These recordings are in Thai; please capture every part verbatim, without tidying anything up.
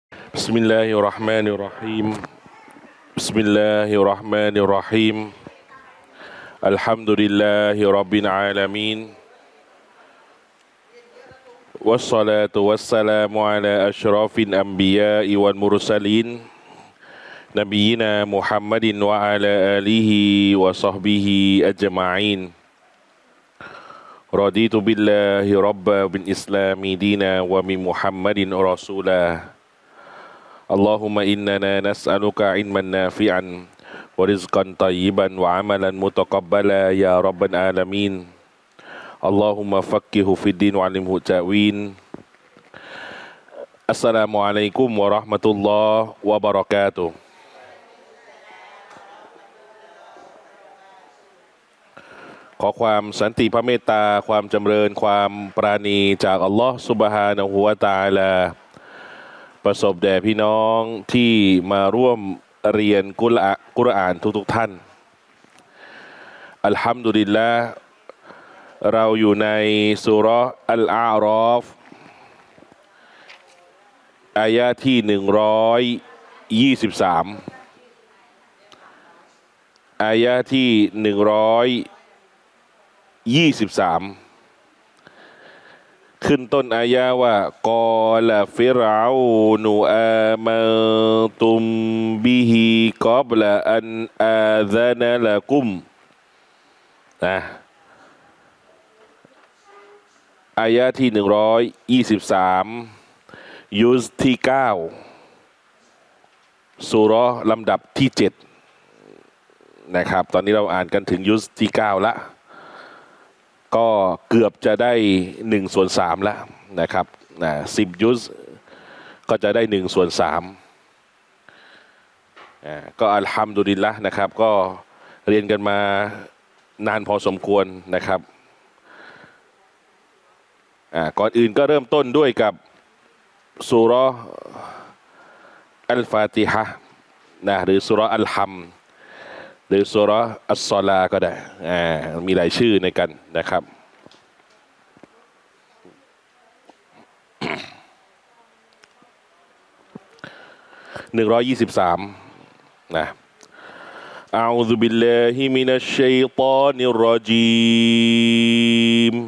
بسم الله الرحمن الرحيم بسم الله الرحمن الرحيم الحمد لله رب العالمين والصلاة والسلام على أشرف الأنبياء والمرسلين نبينا محمد وعلى آله وصحبه أجمعين رضيت بالله ربا بالإسلام دينا ومن محمد رسولا اللهم إننا نسألك علما نافعا ورزقا طيبا وعملا متقبلا يا رب العالمين اللهم فقهه في الدين وعلمه التأويل السلام عليكم ورحمة الله وبركاتهขอความสันติพระเมตตาความจำเริญความปราณีจากอัลลอฮฺซุบฮานะฮูวะตะอาลาประสบแด่พี่น้องที่มาร่วมเรียนกุรอานกุรอานทุกๆท่านอัลฮัมดุลิลละห์เราอยู่ในซูเราะห์อัลอาอรอฟอายะที่หนึ่งร้อยยี่สิบสามอายะที่หนึ่งร้อยยี่สิบสามขึ้นต้นอายะว่ากอลาฟิรเอานูอามันตุมบิฮิกอบลาอันอาซานะละกุมนะอายะที่หนึ่งร้อยยี่สิบสามยุสที่เก้าซูเราะห์ลำดับที่เจ็ดนะครับตอนนี้เราอ่านกันถึงยุสที่เก้าละก็เกือบจะได้หนึ่งส่วนสามแล้วนะครับนะสิบยุสก็จะได้หนึ่งส่วนสามอ่าก็อัลฮัมดุลิลละห์นะครับก็เรียนกันมานานพอสมควรนะครับอ่าก่อนอื่นก็เริ่มต้นด้วยกับซูเราะห์อัลฟาติฮะห์นะหรือซูเราะห์อัลฮัมหรือซูเราะห์อัสศอลาก็ได้อ่ามีหลายชื่อในกันนะครับหนึ่งร้อยยี่สิบสามนะอะอูซุบิลลาฮิมินัชชัยฏอนิรเราะญีม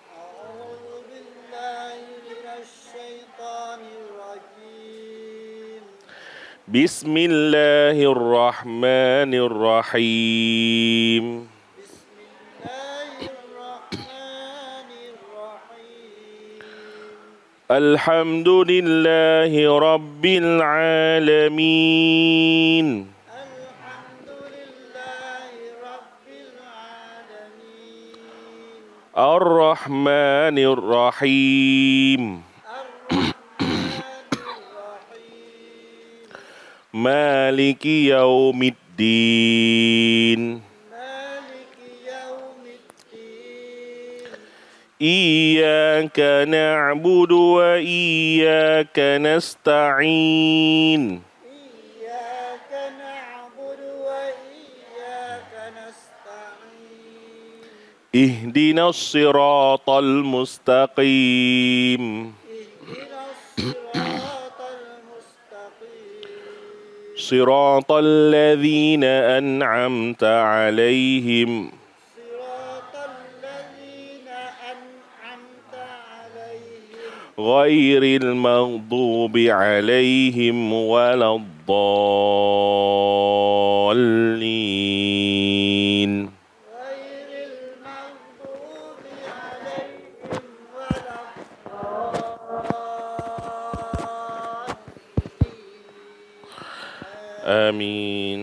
بسم الله الرحمن الرحيم بسم الله الرحمن الرحيم الحمد لله رب العالمين الحمد لله رب العالمين الرحمن الرحيم الرحمن الرحيم مالك يوم الدين مالك يوم الدين إياك نعبد وإياك نستعين إياك نعبد وإياك نستعين اهدنا الصراط المستقيم اهدنا الصراط المستقيم صراط الذين أنعمت عليهم صراط الذين أنعمت عليهم غير المغضوب عليهم ولا الضالين غير المغضوب عليهم ولا الضالين آمين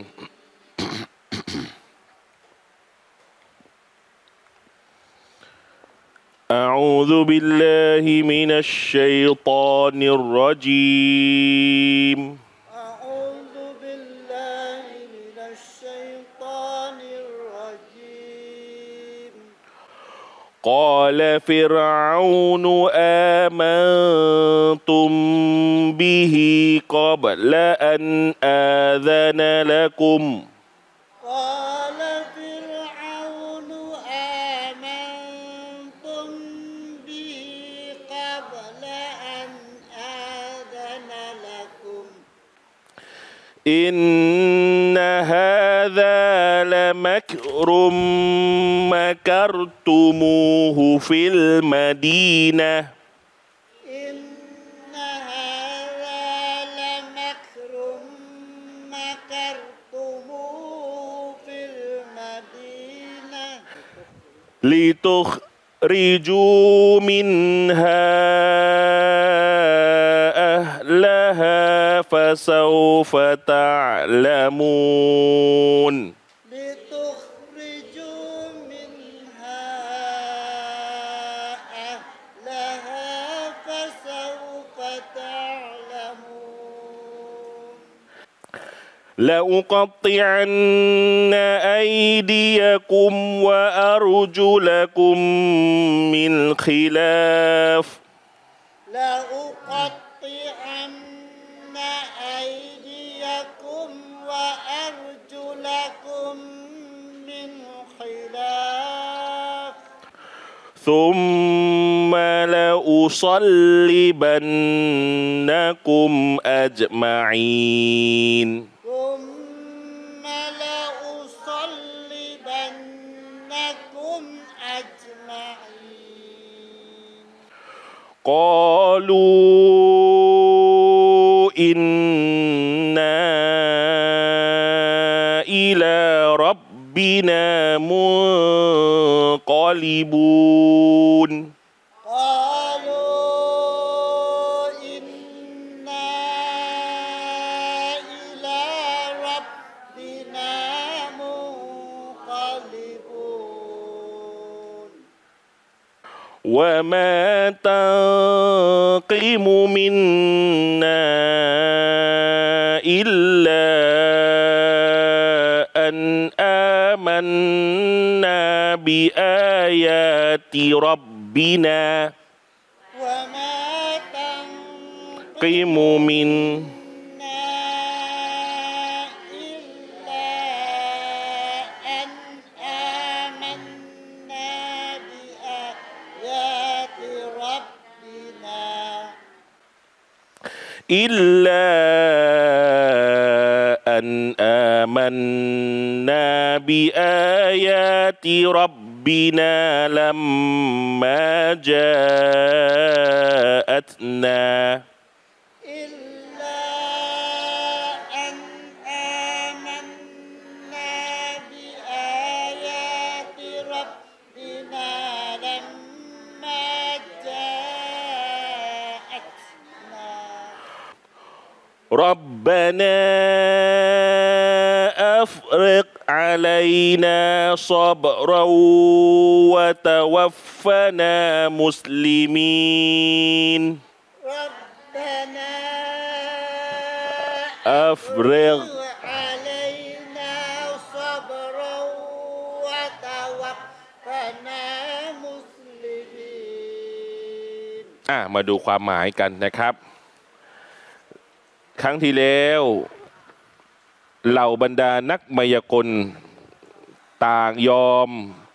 أعوذ بالله من الشيطان الرجيم أعوذ بالله من الشيطان الرجيم قال فرعون آمنتم به قبل أن آذن لكم قال فرعون آمنتم به قبل أن آذن لكم อินนะฮาซาละมักรุมมะกัรตุมูฮุฟิลมะดีนะห์อินนะฮาซาละมักรุมมะกัรตุมูฟิลมะดีนะห์ لتخرجوا منها أهلها فسوف تعلمون لتخرجوا منها أهلها فسوف تعلمون لأقطعن أيديكم وأرجلكم من خلاف لأقطعن أيديكم وأرجلكم من خلاف ثم لأصلبنكم أجمعين ثم لأصلبنكم أجمعين قالوا إنا إلى ربنا منقلبون قالوا إنا إلى ربنا منقلبون وما تنقم منا إلا أن آمنا بآيات ربنا وما قم من تنقمنا إلا أن آمنا بآيات ربنا إلا أن آمنا بآيات ربنا لما جاءتنا إلا أن آمنا بآيات ربنا لما جاءتنا ربنا أفرغ علينا صبرا وتوفنا مسلمين ربنا أفرغ علينا صبرا وتوفنا مسلمين อ่ะมาดูความหมายกันนะครับ ครั้งที่แล้วเหล่าบรรดานักมายากลต่างยอม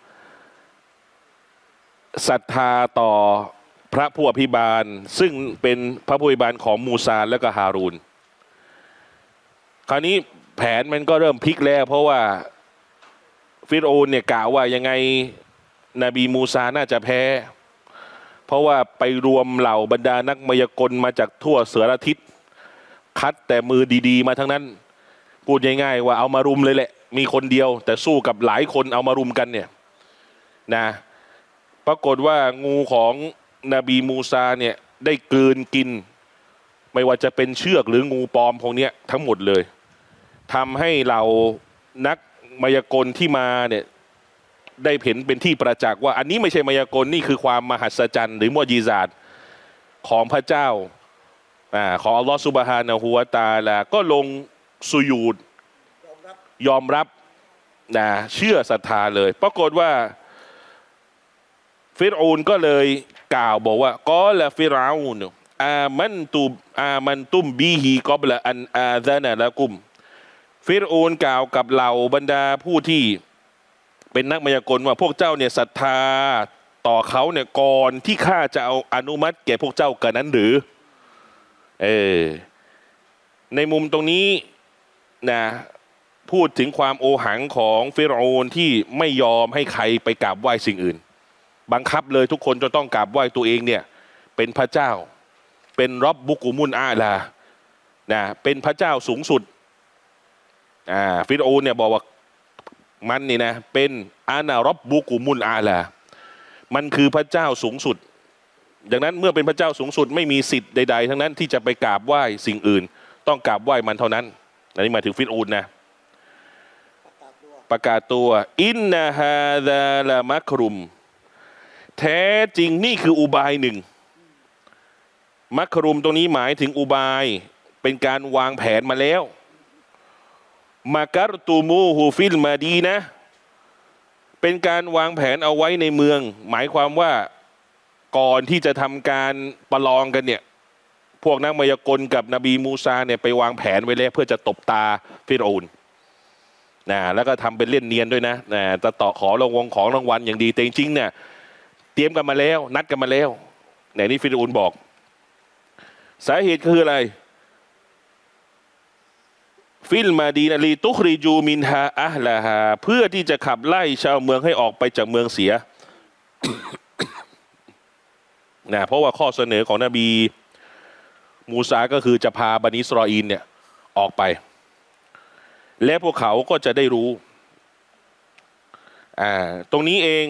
ศรัทธาต่อพระผู้อภิบาลซึ่งเป็นพระผู้อภิบาลของมูซาและก็ฮารูนคราวนี้แผนมันก็เริ่มพลิกแล้วเพราะว่าฟิรโอนเนี่ยกล่าวว่ายังไงนบีมูซาน่าจะแพ้เพราะว่าไปรวมเหล่าบรรดานักมายากลมาจากทั่วเสือทิศคัดแต่มือดีๆมาทั้งนั้นพูดง่ายๆว่าเอามารุมเลยแหละมีคนเดียวแต่สู้กับหลายคนเอามารุมกันเนี่ยนะปรากฏว่างูของนบีมูซาเนี่ยได้กลืนกินไม่ว่าจะเป็นเชือกหรืองูปลอมพวกนี้ทั้งหมดเลยทำให้เรานักมายากลที่มาเนี่ยได้เห็นเป็นที่ประจักษ์ว่าอันนี้ไม่ใช่มายากลนี่คือความมหัศจรรย์หรือมุอญิซาตของพระเจ้าของอัลลอฮฺซุบฮานะฮูวะตะอาลาก็ลงสุญูดยอมรับนะเชื่อศรัทธาเลยปรากฏว่าฟิรอูนก็เลยกล่าวบอกว่ากอละฟิรอูนอามันตุอามันตุมบีฮีกอบละอันอาซานะละกุมฟิรอูนกล่าวกับเหล่าบรรดาผู้ที่เป็นนักมายากลว่าพวกเจ้าเนี่ยศรัทธาต่อเขาเนี่ยก่อนที่ข้าจะเอาอนุมัติแก่พวกเจ้ากันนั้นหรือเออในมุมตรงนี้นะพูดถึงความโอหังของฟิรเอานที่ไม่ยอมให้ใครไปกราบไหว้สิ่งอื่นบังคับเลยทุกคนจะต้องกราบไหว้ตัวเองเนี่ยเป็นพระเจ้าเป็นรอบบุกุมุนอาลานะเป็นพระเจ้าสูงสุดอ่าฟิรเอานเนี่ยบอกว่ามันนี่นะเป็นอานารับบุกุมุลอาลามันคือพระเจ้าสูงสุดดังนั้นเมื่อเป็นพระเจ้าสูงสุดไม่มีสิทธิ์ใดๆทั้งนั้นที่จะไปกราบไหว้สิ่งอื่นต้องกราบไหว้มันเท่านั้นอันนี้หมายถึงฟิรเอานนะประกาศตัวอินนาฮาซาลามักรุมแท้จริงนี่คืออุบายหนึ่งมักรุมตรงนี้หมายถึงอุบายเป็นการวางแผนมาแล้วมาการตูมูฮูฟิลมาดีนะเป็นการวางแผนเอาไว้ในเมืองหมายความว่าก่อนที่จะทำการประลองกันเนี่ยพวกนักมายากลกับนบีมูซาเนี่ยไปวางแผนไว้แล้วเพื่อจะตบตาฟิรเอานนะแล้วก็ทำเป็นเล่นเนียนด้วยนะนะจะต่อขอรางวัลของรางวัลอย่างดีแต่จริงๆเนี่ยเตรียมกันมาแล้วนัดกันมาแล้วไหนนี่ฟิรเอานบอกสาเหตุคืออะไรฟิลมาดีนาลีตุคริจูมินฮาอะลาฮาเพื่อที่จะขับไล่ชาวเมืองให้ออกไปจากเมืองเสีย นะเพราะว่าข้อเสนอของนบีมูซาก็คือจะพาบันิอิสราอีลเนี่ยออกไปและพวกเขาก็จะได้รู้อ่าตรงนี้เอง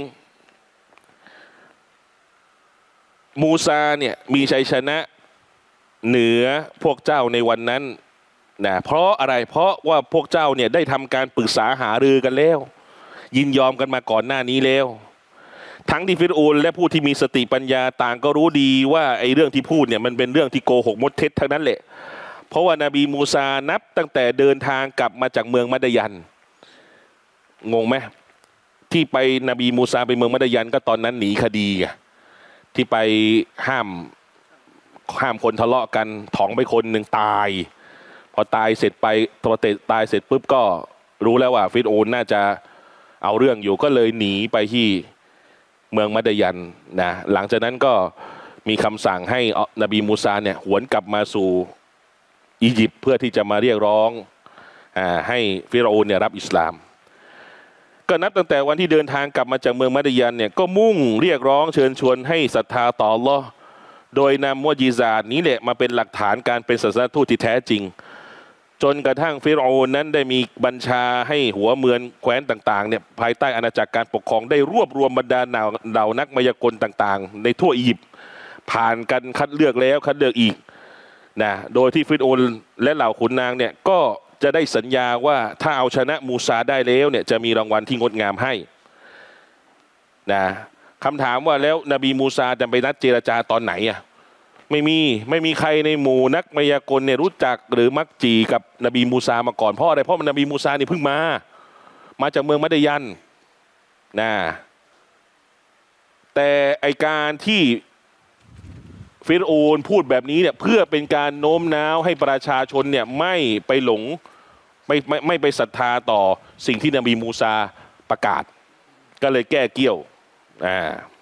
มูซาเนี่ยมีชัยชนะเหนือพวกเจ้าในวันนั้นนะเพราะอะไรเพราะว่าพวกเจ้าเนี่ยได้ทำการปรึกษาหารือกันแล้วยินยอมกันมาก่อนหน้านี้แล้วทั้งที่ฟิรเอานและผู้ที่มีสติปัญญาต่างก็รู้ดีว่าไอ้เรื่องที่พูดเนี่ยมันเป็นเรื่องที่โกหกมดเท็จทั้งนั้นแหละเพราะว่านาบีมูซานับตั้งแต่เดินทางกลับมาจากเมืองมัดยันงงไหมที่ไปนบีมูซาไปเมืองมัดยันก็ตอนนั้นหนีคดีไงที่ไปห้ามห้ามคนทะเลาะกันถองไปคนหนึ่งตายพอตายเสร็จไปตัวเตะตายเสร็จปุ๊บก็รู้แล้วว่าฟิรเอานน่าจะเอาเรื่องอยู่ก็เลยหนีไปที่เมืองมัดยันนะหลังจากนั้นก็มีคำสั่งให้นบีมูซาเนี่ยหวนกลับมาสู่อียิปต์เพื่อที่จะมาเรียกร้องอ่าให้ฟิรเอานเนี่ยรับอิสลามก็นับตั้งแต่วันที่เดินทางกลับมาจากเมืองมัดยันเนี่ยก็มุ่งเรียกร้องเชิญชวนให้ศรัทธาต่ออัลเลาะห์โดยนำมุอ์ญิซาตนี้แหละมาเป็นหลักฐานการเป็นศาสนทูตที่แท้จริงจนกระทั่งฟิรเอานนั้นได้มีบัญชาให้หัวเมืองแคว้นต่างๆเนี่ยภายใต้อาณาจักรการปกครองได้รวบรวมบรรดาเหล่าเหล่านักมายากลต่างๆในทั่วอียิปต์ผ่านกันคัดเลือกแล้วคัดเลือกอีกนะโดยที่ฟิรเอานและเหล่าขุนนางเนี่ยก็จะได้สัญญาว่าถ้าเอาชนะมูซาได้แล้วเนี่ยจะมีรางวัลที่งดงามให้นะคำถามว่าแล้วนบีมูซาจะไปนัดเจรจาตอนไหนอ่ะไม่มีไม่มีใครในหมู่นักมายากลเนี่ยรู้จักหรือมักจีกับนบีมูซามาก่อนเพราะอะไรเพราะนบีมูซาเนี่ยเพิ่งมามาจากเมืองมัดยันนะแต่ไอการที่ฟิรเอานพูดแบบนี้เนี่ยเพื่อเป็นการโน้มน้าวให้ประชาชนเนี่ยไม่ไปหลงไม่ไม่ไม่ไปศรัทธาต่อสิ่งที่นบีมูซาประกาศก็เลยแก้เกี้ยวอ่า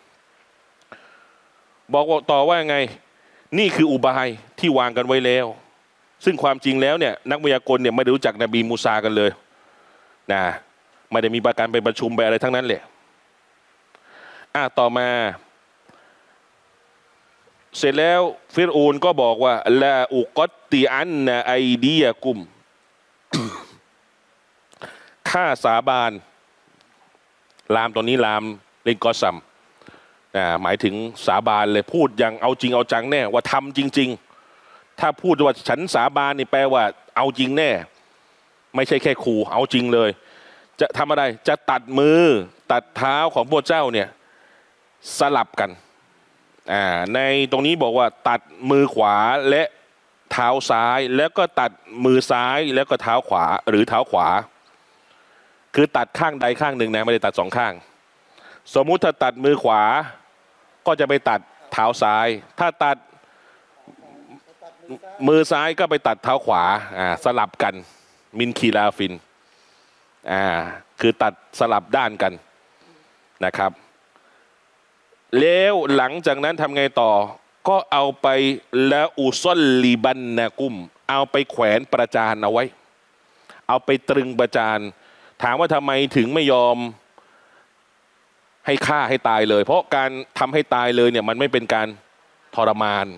บอกว่าต่อว่าไงนี่คืออุบายที่วางกันไว้แล้วซึ่งความจริงแล้วเนี่ยนักมายากลเนี่ยไม่ได้รู้จักนบีมูซากันเลยนะไม่ได้มีประการไปประชุมไปอะไรทั้งนั้นแหละอ่ะต่อมาเสร็จแล้วฟิรเอานก็บอกว่าลาอุกติอันนะไอดียกุมข้าสาบานลามตอนนี้ลามเล่นกอซัมหมายถึงสาบานเลยพูดอย่างเอาจริงเอาจังแน่ว่าทำจริงๆถ้าพูดว่าฉันสาบานนี่แปลว่าเอาจริงแน่ไม่ใช่แค่ขู่เอาจริงเลยจะทำอะไรจะตัดมือตัดเท้าของพวกเจ้าเนี่ยสลับกันอ่าในตรงนี้บอกว่าตัดมือขวาและเท้าซ้ายแล้วก็ตัดมือซ้ายแล้วก็เท้าขวาหรือเท้าขวาคือตัดข้างใดข้างหนึ่งนะไม่ได้ตัดสองข้างสมมุติถ้าตัดมือขวาก็จะไปตัดเท้าซ้ายถ้าตัดมือซ้ายก็ไปตัดเท้าขวาอ่าสลับกันมินคีลาฟินอ่าคือตัดสลับด้านกันนะครับแล้วหลังจากนั้นทำไงต่อก็เอาไปแล้วอุซอลลีบันนะกุมเอาไปแขวนประจานเอาไว้เอาไปตรึงประจานถามว่าทำไมถึงไม่ยอมให้ฆ่าให้ตายเลยเพราะการทำให้ตายเลยเนี่ยมันไม่เป็นการทรมาน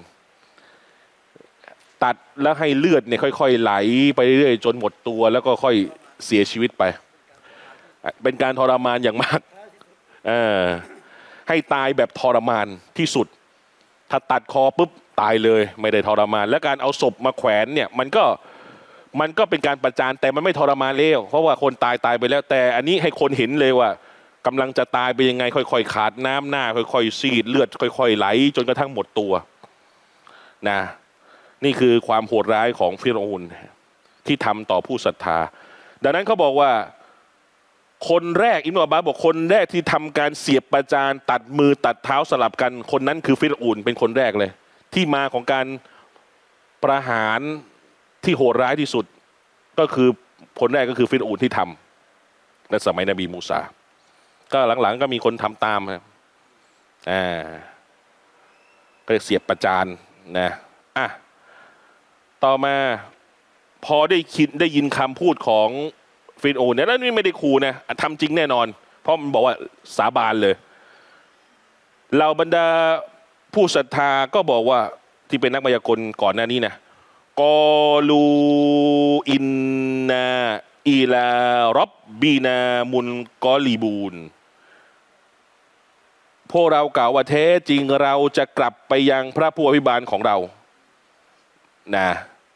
ตัดแล้วให้เลือดเนี่ยค่อยๆไหลไปเรื่อยๆจนหมดตัวแล้วก็ค่อยเสียชีวิตไปเป็นการทรมานอย่างมากเออให้ตายแบบทรมานที่สุดถ้าตัดคอปุ๊บตายเลยไม่ได้ทรมานและการเอาศพมาแขวนเนี่ยมันก็มันก็เป็นการประจานแต่มันไม่ทรมานเลวเพราะว่าคนตายตายไปแล้วแต่อันนี้ให้คนเห็นเลยว่ากำลังจะตายไปยังไงค่อยๆขาดน้ำหน้าค่อยๆซีดเลือดค่อยๆไหลจนกระทั่งหมดตัวนะนี่คือความโหดร้ายของฟิรเอาน์ที่ทำต่อผู้ศรัทธาดังนั้นเขาบอกว่าคนแรกอิบนุอับบาสบอกคนแรกที่ทำการเสียบประจานตัดมือตัดเท้าสลับกันคนนั้นคือฟิรเอาน์เป็นคนแรกเลยที่มาของการประหารที่โหดร้ายที่สุดก็คือคนแรกก็คือฟิรเอาน์ที่ทำในสมัยนบีมูซาก็หลังๆก็มีคนทำตามครับอ่าก็เสียบประจานนะอ่ะต่อมาพอได้คิดได้ยินคำพูดของฟิรเอาน์เนี่ยแล้วนี่ไม่ได้ขู่นะทำจริงแน่นอนเพราะมันบอกว่าสาบานเลยเหล่าบรรดาผู้ศรัทธาก็บอกว่าที่เป็นนักมายากลก่อนหน้านี้นะกอลูอินนาอิลารับบีนามุนกอลีบูนพวกเรากล่าวว่าแท้จริงเราจะกลับไปยังพระผู้อภิบาลของเรานะ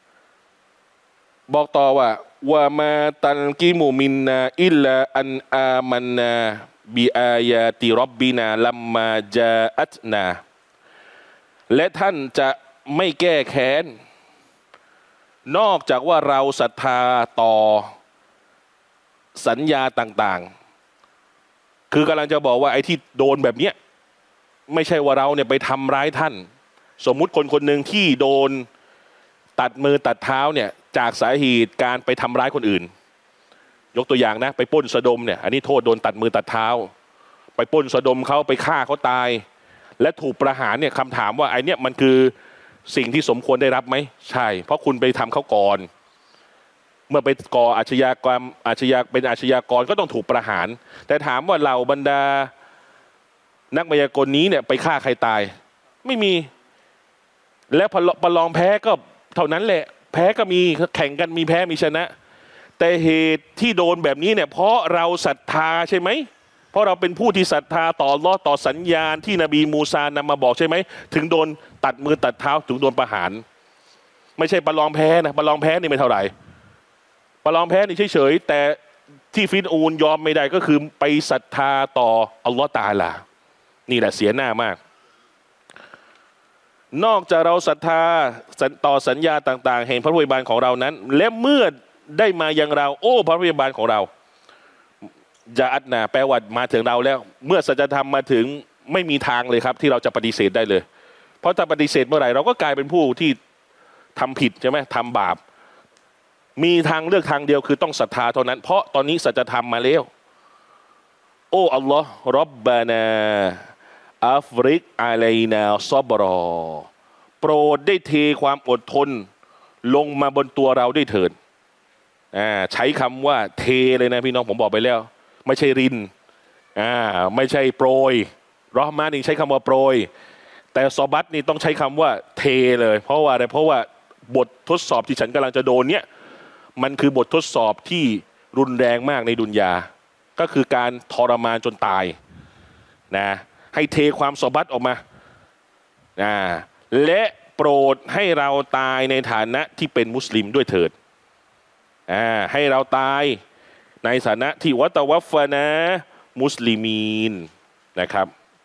บอกต่อว่าว่ามาตันกิมูมินนาอิลลาอันอามันนาบิอายาติรับบินาลัมมาจาอัตนาและท่านจะไม่แก้แค้นนอกจากว่าเราศรัทธาต่อสัญญาต่างๆคือกำลังจะบอกว่าไอ้ที่โดนแบบเนี้ยไม่ใช่ว่าเราเนี่ยไปทำร้ายท่านสมมุติคนคนหนึ่งที่โดนตัดมือตัดเท้าเนี่ยจากสาเหตุการไปทำร้ายคนอื่นยกตัวอย่างนะไปปล้นสะดมเนี่ยอันนี้โทษโดนตัดมือตัดเท้าไปปล้นสะดมเขาไปฆ่าเขาตายและถูกประหารเนี่ยคำถามว่าไอ้เนี่ยมันคือสิ่งที่สมควรได้รับไหมใช่เพราะคุณไปทำเขาก่อนเมื่อไปก่ออาชญากรรมอาชญาเป็นอาชญากรก็ต้องถูกประหารแต่ถามว่าเหล่าบรรดานักมายากลนี้เนี่ยไปฆ่าใครตายไม่มีแล้วประลองแพ้ก็เท่านั้นแหละแพ้ก็มีแข่งกันมีแพ้มีชนะแต่เหตุที่โดนแบบนี้เนี่ยเพราะเราศรัทธาใช่ไหมเพราะเราเป็นผู้ที่ศรัทธาต่ออัลเลาะห์ต่อสัญญาณที่นบีมูซานำมาบอกใช่ไหมถึงโดนตัดมือตัดเท้าถึงโดนประหารไม่ใช่ประลองแพ้นะประลองแพ้นี่ไม่เท่าไหร่ประลองแพ้นี่เฉยๆแต่ที่ฟิรเอาน์ยอมไม่ได้ก็คือไปศรัทธาต่ออัลเลาะห์ตะอาลานี่แหละเสียหน้ามากนอกจากเราศรัทธาต่อสัญญาต่างๆแห่งพระผู้อภิบาลของเรานั้นและเมื่อได้มายังเราโอ้พระผู้อภิบาลของเราจะอัดนาแปลว่ามาถึงเราแล้วเมื่อสัจธรรมมาถึงไม่มีทางเลยครับที่เราจะปฏิเสธได้เลยเพราะถ้าปฏิเสธเมื่อไหร่เราก็กลายเป็นผู้ที่ทำผิดใช่ไหมทำบาปมีทางเลือกทางเดียวคือต้องศรัทธาเท่านั้นเพราะตอนนี้สัจธรรมมาแล้วโอ้อัลลอฮ์รับบานาอัฟริกอะลัยนาซอบรอโปรดได้เทความอดทนลงมาบนตัวเราได้เถิดอ่าใช้คำว่าเทเลยนะพี่น้องผมบอกไปแล้วไม่ใช่รินอ่าไม่ใช่โปรยรอห์มานี่ใช้คำว่าโปรยแต่ซอบัตนี่ต้องใช้คำว่าเทเลยเพราะว่าอะไรเพราะว่าบททดสอบที่ฉันกำลังจะโดนเนี่ยมันคือบททดสอบที่รุนแรงมากในดุนยาก็คือการทรมานจนตายนะให้เทความซอบัตออกมาอ่าและโปรดให้เราตายในฐานะที่เป็นมุสลิมด้วยเถิดอ่าให้เราตายในฐานะที่วะตะวัฟฟะนะมุสลิมีนนะครับ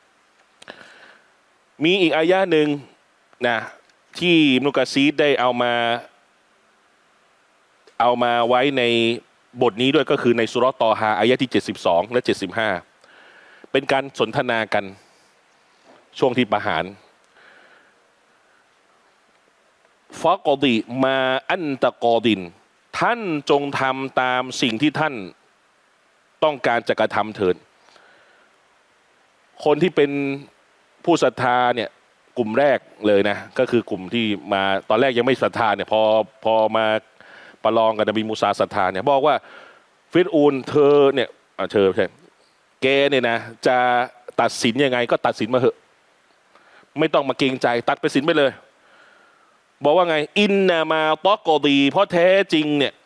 มีอีกอายะหนึ่งนะที่อิบนุกะซีรได้เอามาเอามาไว้ในบทนี้ด้วยก็คือในซูเราะห์ตอฮาอายะที่เจ็ดสิบสองและเจ็ดสิบห้าเป็นการสนทนากันช่วงที่ประหารฟะกอดิมาอันตะกอดินท่านจงทำตามสิ่งที่ท่านต้องการจะกระทำเถิดคนที่เป็นผู้ศรัทธาเนี่ยกลุ่มแรกเลยนะก็คือกลุ่มที่มาตอนแรกยังไม่ศรัทธาเนี่ยพอพอมาประลองกับนบีมูซาศรัทธาเนี่ยบอกว่าฟิรอูนเธอเนี่ยเธอใช่แกเนี่ยนะจะตัดสินยังไงก็ตัดสินมาเถอะไม่ต้องมาเกรงใจตัดไปสินไปเลยบอกว่าไงอินนามาตอกอดีเพราะแท้จริงเนี่ย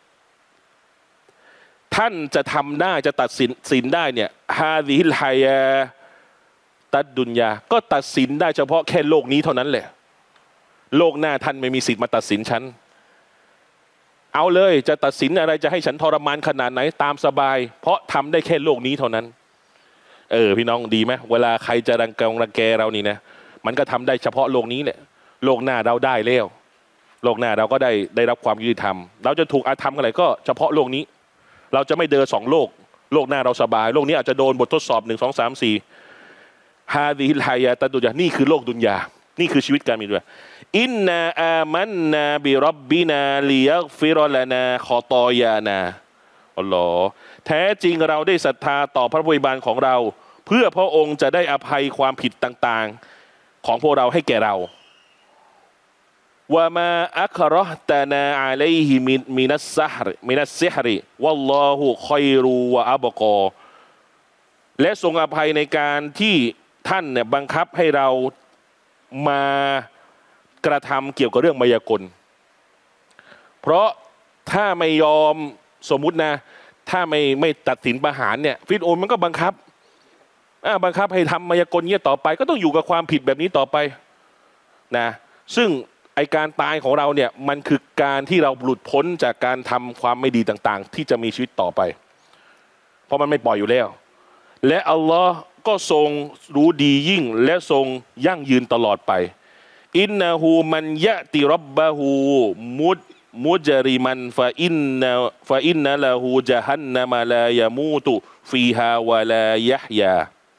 ท่านจะทำได้จะตัดสินสินได้เนี่ยฮาซิฮิลไฮยาตัดดุนยาก็ตัดสินได้เฉพาะแค่โลกนี้เท่านั้นแหละโลกหน้าท่านไม่มีสิทธิ์มาตัดสินฉันเอาเลยจะตัดสินอะไรจะให้ฉันทรมานขนาดไหนตามสบายเพราะทำได้แค่โลกนี้เท่านั้นเออพี่น้องดีไหมเวลาใครจะรังแกรังแกเรานี่นะมันก็ทำได้เฉพาะโลกนี้เนี่ยโลกหน้าเราได้แล้วโลกหน้าเราก็ได้ได้รับความยุติธรรมเราจะถูกอาธรรมอะไรก็เฉพาะโลกนี้เราจะไม่เดินสองโลกโลกหน้าเราสบายโลกนี้อาจจะโดนบททดสอบหนึ่งสองสามสี่ฮาดิฮิลไฮยาตัดดุนยานี่คือโลกดุนยานี่คือชีวิตการมีด้วยอินนาอามันนาบิรับบินาลิยักฟิรลานาขอตอยานาอัลลอฮ์แท้จริงเราได้ศรัทธาต่อพระผู้อวยบานของเราเพื่อพระองค์จะได้อภัยความผิดต่างๆของพวกเราให้แก่เราวะมาอัครอตานาอะลัยฮิมินมินัสซะฮรมินัสซิฮริวัลลอฮุคอยรูวะอับกอและทรงอภัยในการที่ท่านเนี่ยบังคับให้เรามากระทำเกี่ยวกับเรื่องมายากลเพราะถ้าไม่ยอมสมมุตินะถ้าไม่ไม่ตัดสินประหารเนี่ยฟิรเอาน์มันก็บังคับบังคับให้ทำมายากลเงี้ยต่อไปก็ต้องอยู่กับความผิดแบบนี้ต่อไปนะซึ่งไอการตายของเราเนี่ยมันคือการที่เราหลุดพ้นจากการทำความไม่ดีต่างๆที่จะมีชีวิตต่อไปเพราะมันไม่ปล่อยอยู่แล้วและอัลลอฮ์ก็ทรงรู้ดียิ่งและทรงยั่งยืนตลอดไปอินนะฮูมันยะติรับบะฮูมุดมุจริมันฟาอินนะฟาอินนะละฮูจะฮันนะมาลายามูตุฟีฮาวะลายะฮยา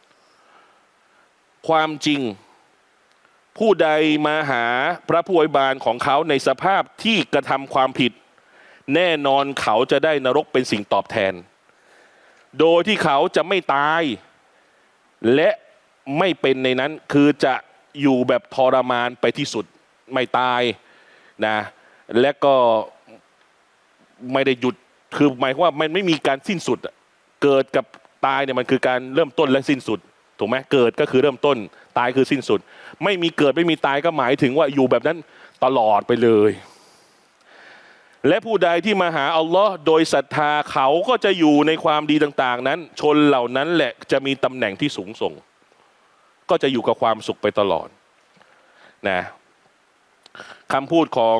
ความจริงผู้ใดมาหาพระผู้อวยบานของเขาในสภาพที่กระทำความผิดแน่นอนเขาจะได้นรกเป็นสิ่งตอบแทนโดยที่เขาจะไม่ตายและไม่เป็นในนั้นคือจะอยู่แบบทรมานไปที่สุดไม่ตายนะและก็ไม่ได้หยุดคือหมายความว่ามันไม่มีการสิ้นสุดเกิดกับตายเนี่ยมันคือการเริ่มต้นและสิ้นสุดถูกไหมเกิดก็คือเริ่มต้นตายคือสิ้นสุดไม่มีเกิดไม่มีตายก็หมายถึงว่าอยู่แบบนั้นตลอดไปเลยและผู้ใดที่มาหาอัลลอฮ์โดยศรัทธาเขาก็จะอยู่ในความดีต่างๆนั้นชนเหล่านั้นแหละจะมีตำแหน่งที่สูงส่งก็จะอยู่กับความสุขไปตลอดนะคำพูดของ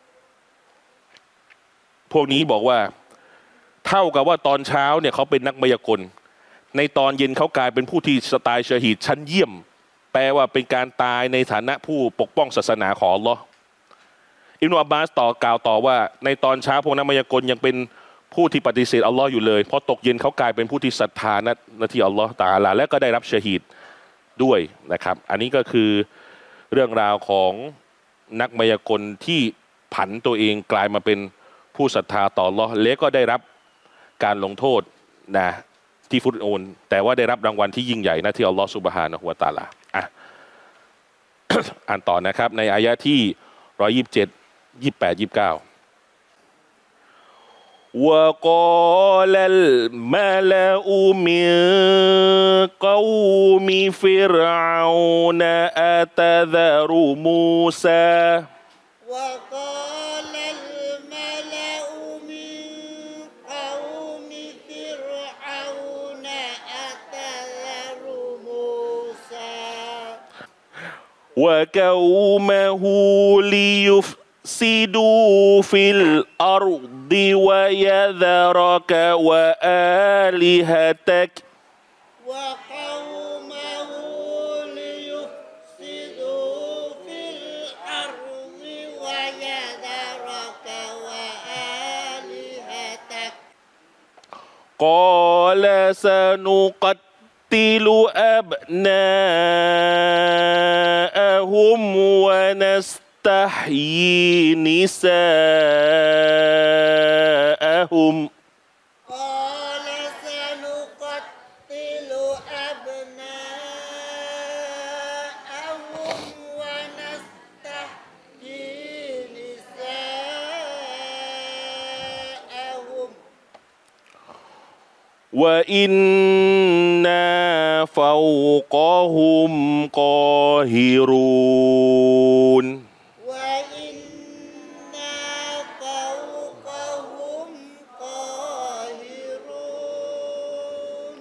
พวกนี้บอกว่าเท่ากับว่าตอนเช้าเนี่ยเขาเป็นนักมายากลในตอนเย็นเขากลายเป็นผู้ที่สตายชะฮีดชั้นเยี่ยมแปลว่าเป็นการตายในฐานะผู้ปกป้องศาสนาของอัลลอฮ์อิบนุอับบาสต่อกล่าวต่อว่าในตอนเช้าพวกนักมายากลยังเป็นผู้ที่ปฏิเสธอัลลอฮ์อยู่เลยพอตกเย็นเขากลายเป็นผู้ที่ศรัทธาในที่อัลลอฮ์ตะอาลาและก็ได้รับชะฮีดด้วยนะครับอันนี้ก็คือเรื่องราวของนักมายากลที่ผันตัวเองกลายมาเป็นผู้ศรัทธาต่ออัลลอฮ์และก็ได้รับการลงโทษนะที่ฟิรเอาน์แต่ว่าได้รับรางวัลที่ยิ่งใหญ่นะที่อัลลอฮ์ซุบฮานะฮูวะตะอาลาอ่ะ อ่านต่อนะครับในอายะที่ร้อยยี่สิบเจ็ดยี่สิบแปดยี่สิบเก้าวะกอลัลมาลาอูมินกอมิฟิรเอานอะตะซะรุมูซา وقال الملأ من قوم فرعون أتذر موسى وقومه ليفسدوا في الأرض ويذرك وآلهتك وقومه ليفسدوا في الأرض ويذرك وآلهتك قال سنقتل أبناءهم ونستحيي نساءهم قال سنقتل أبناءهم ونستحيي نساءهم กอ قال سنقتل أبناءهم ونستحيي نساءهم ونستحيي نساءهم วะอินนาฟาวกอฮุมกอฮิรูน وإنا فوقهم قاهرون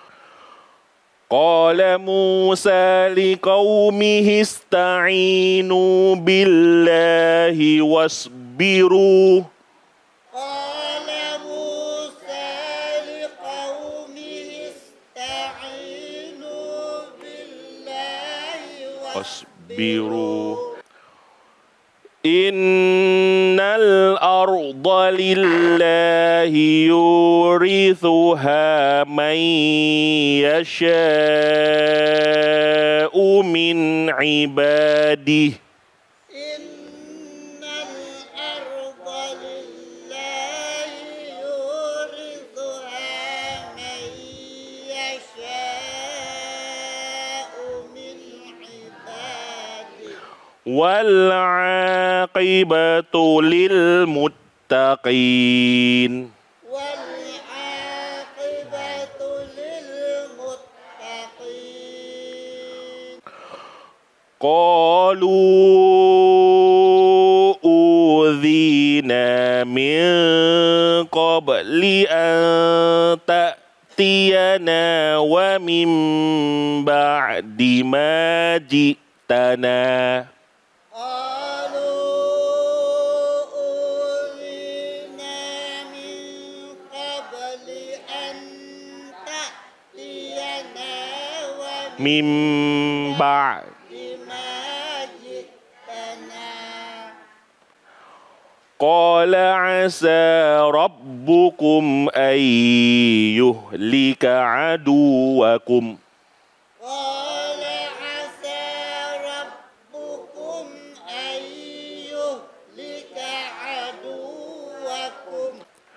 قال موسى لقومه استعينوا بالله واصبروا قال موسى لقومه استعينوا بالله واصبروا إن الأرض لله يورثها من يشاء من عباده إن الأرض لله يورثها من يشاء من عباده والعاقبة للمتقين والعاقبة للمتقين قالوا أوذينا من قبل أن تأتينا ومن بعد ما جئتنا قالوا أوذينا من قبل أن تأتينا من بعد بما جئتنا قال عسى ربكم أن يهلك عدوكم قال عسى ربكم أن يهلك عدوكم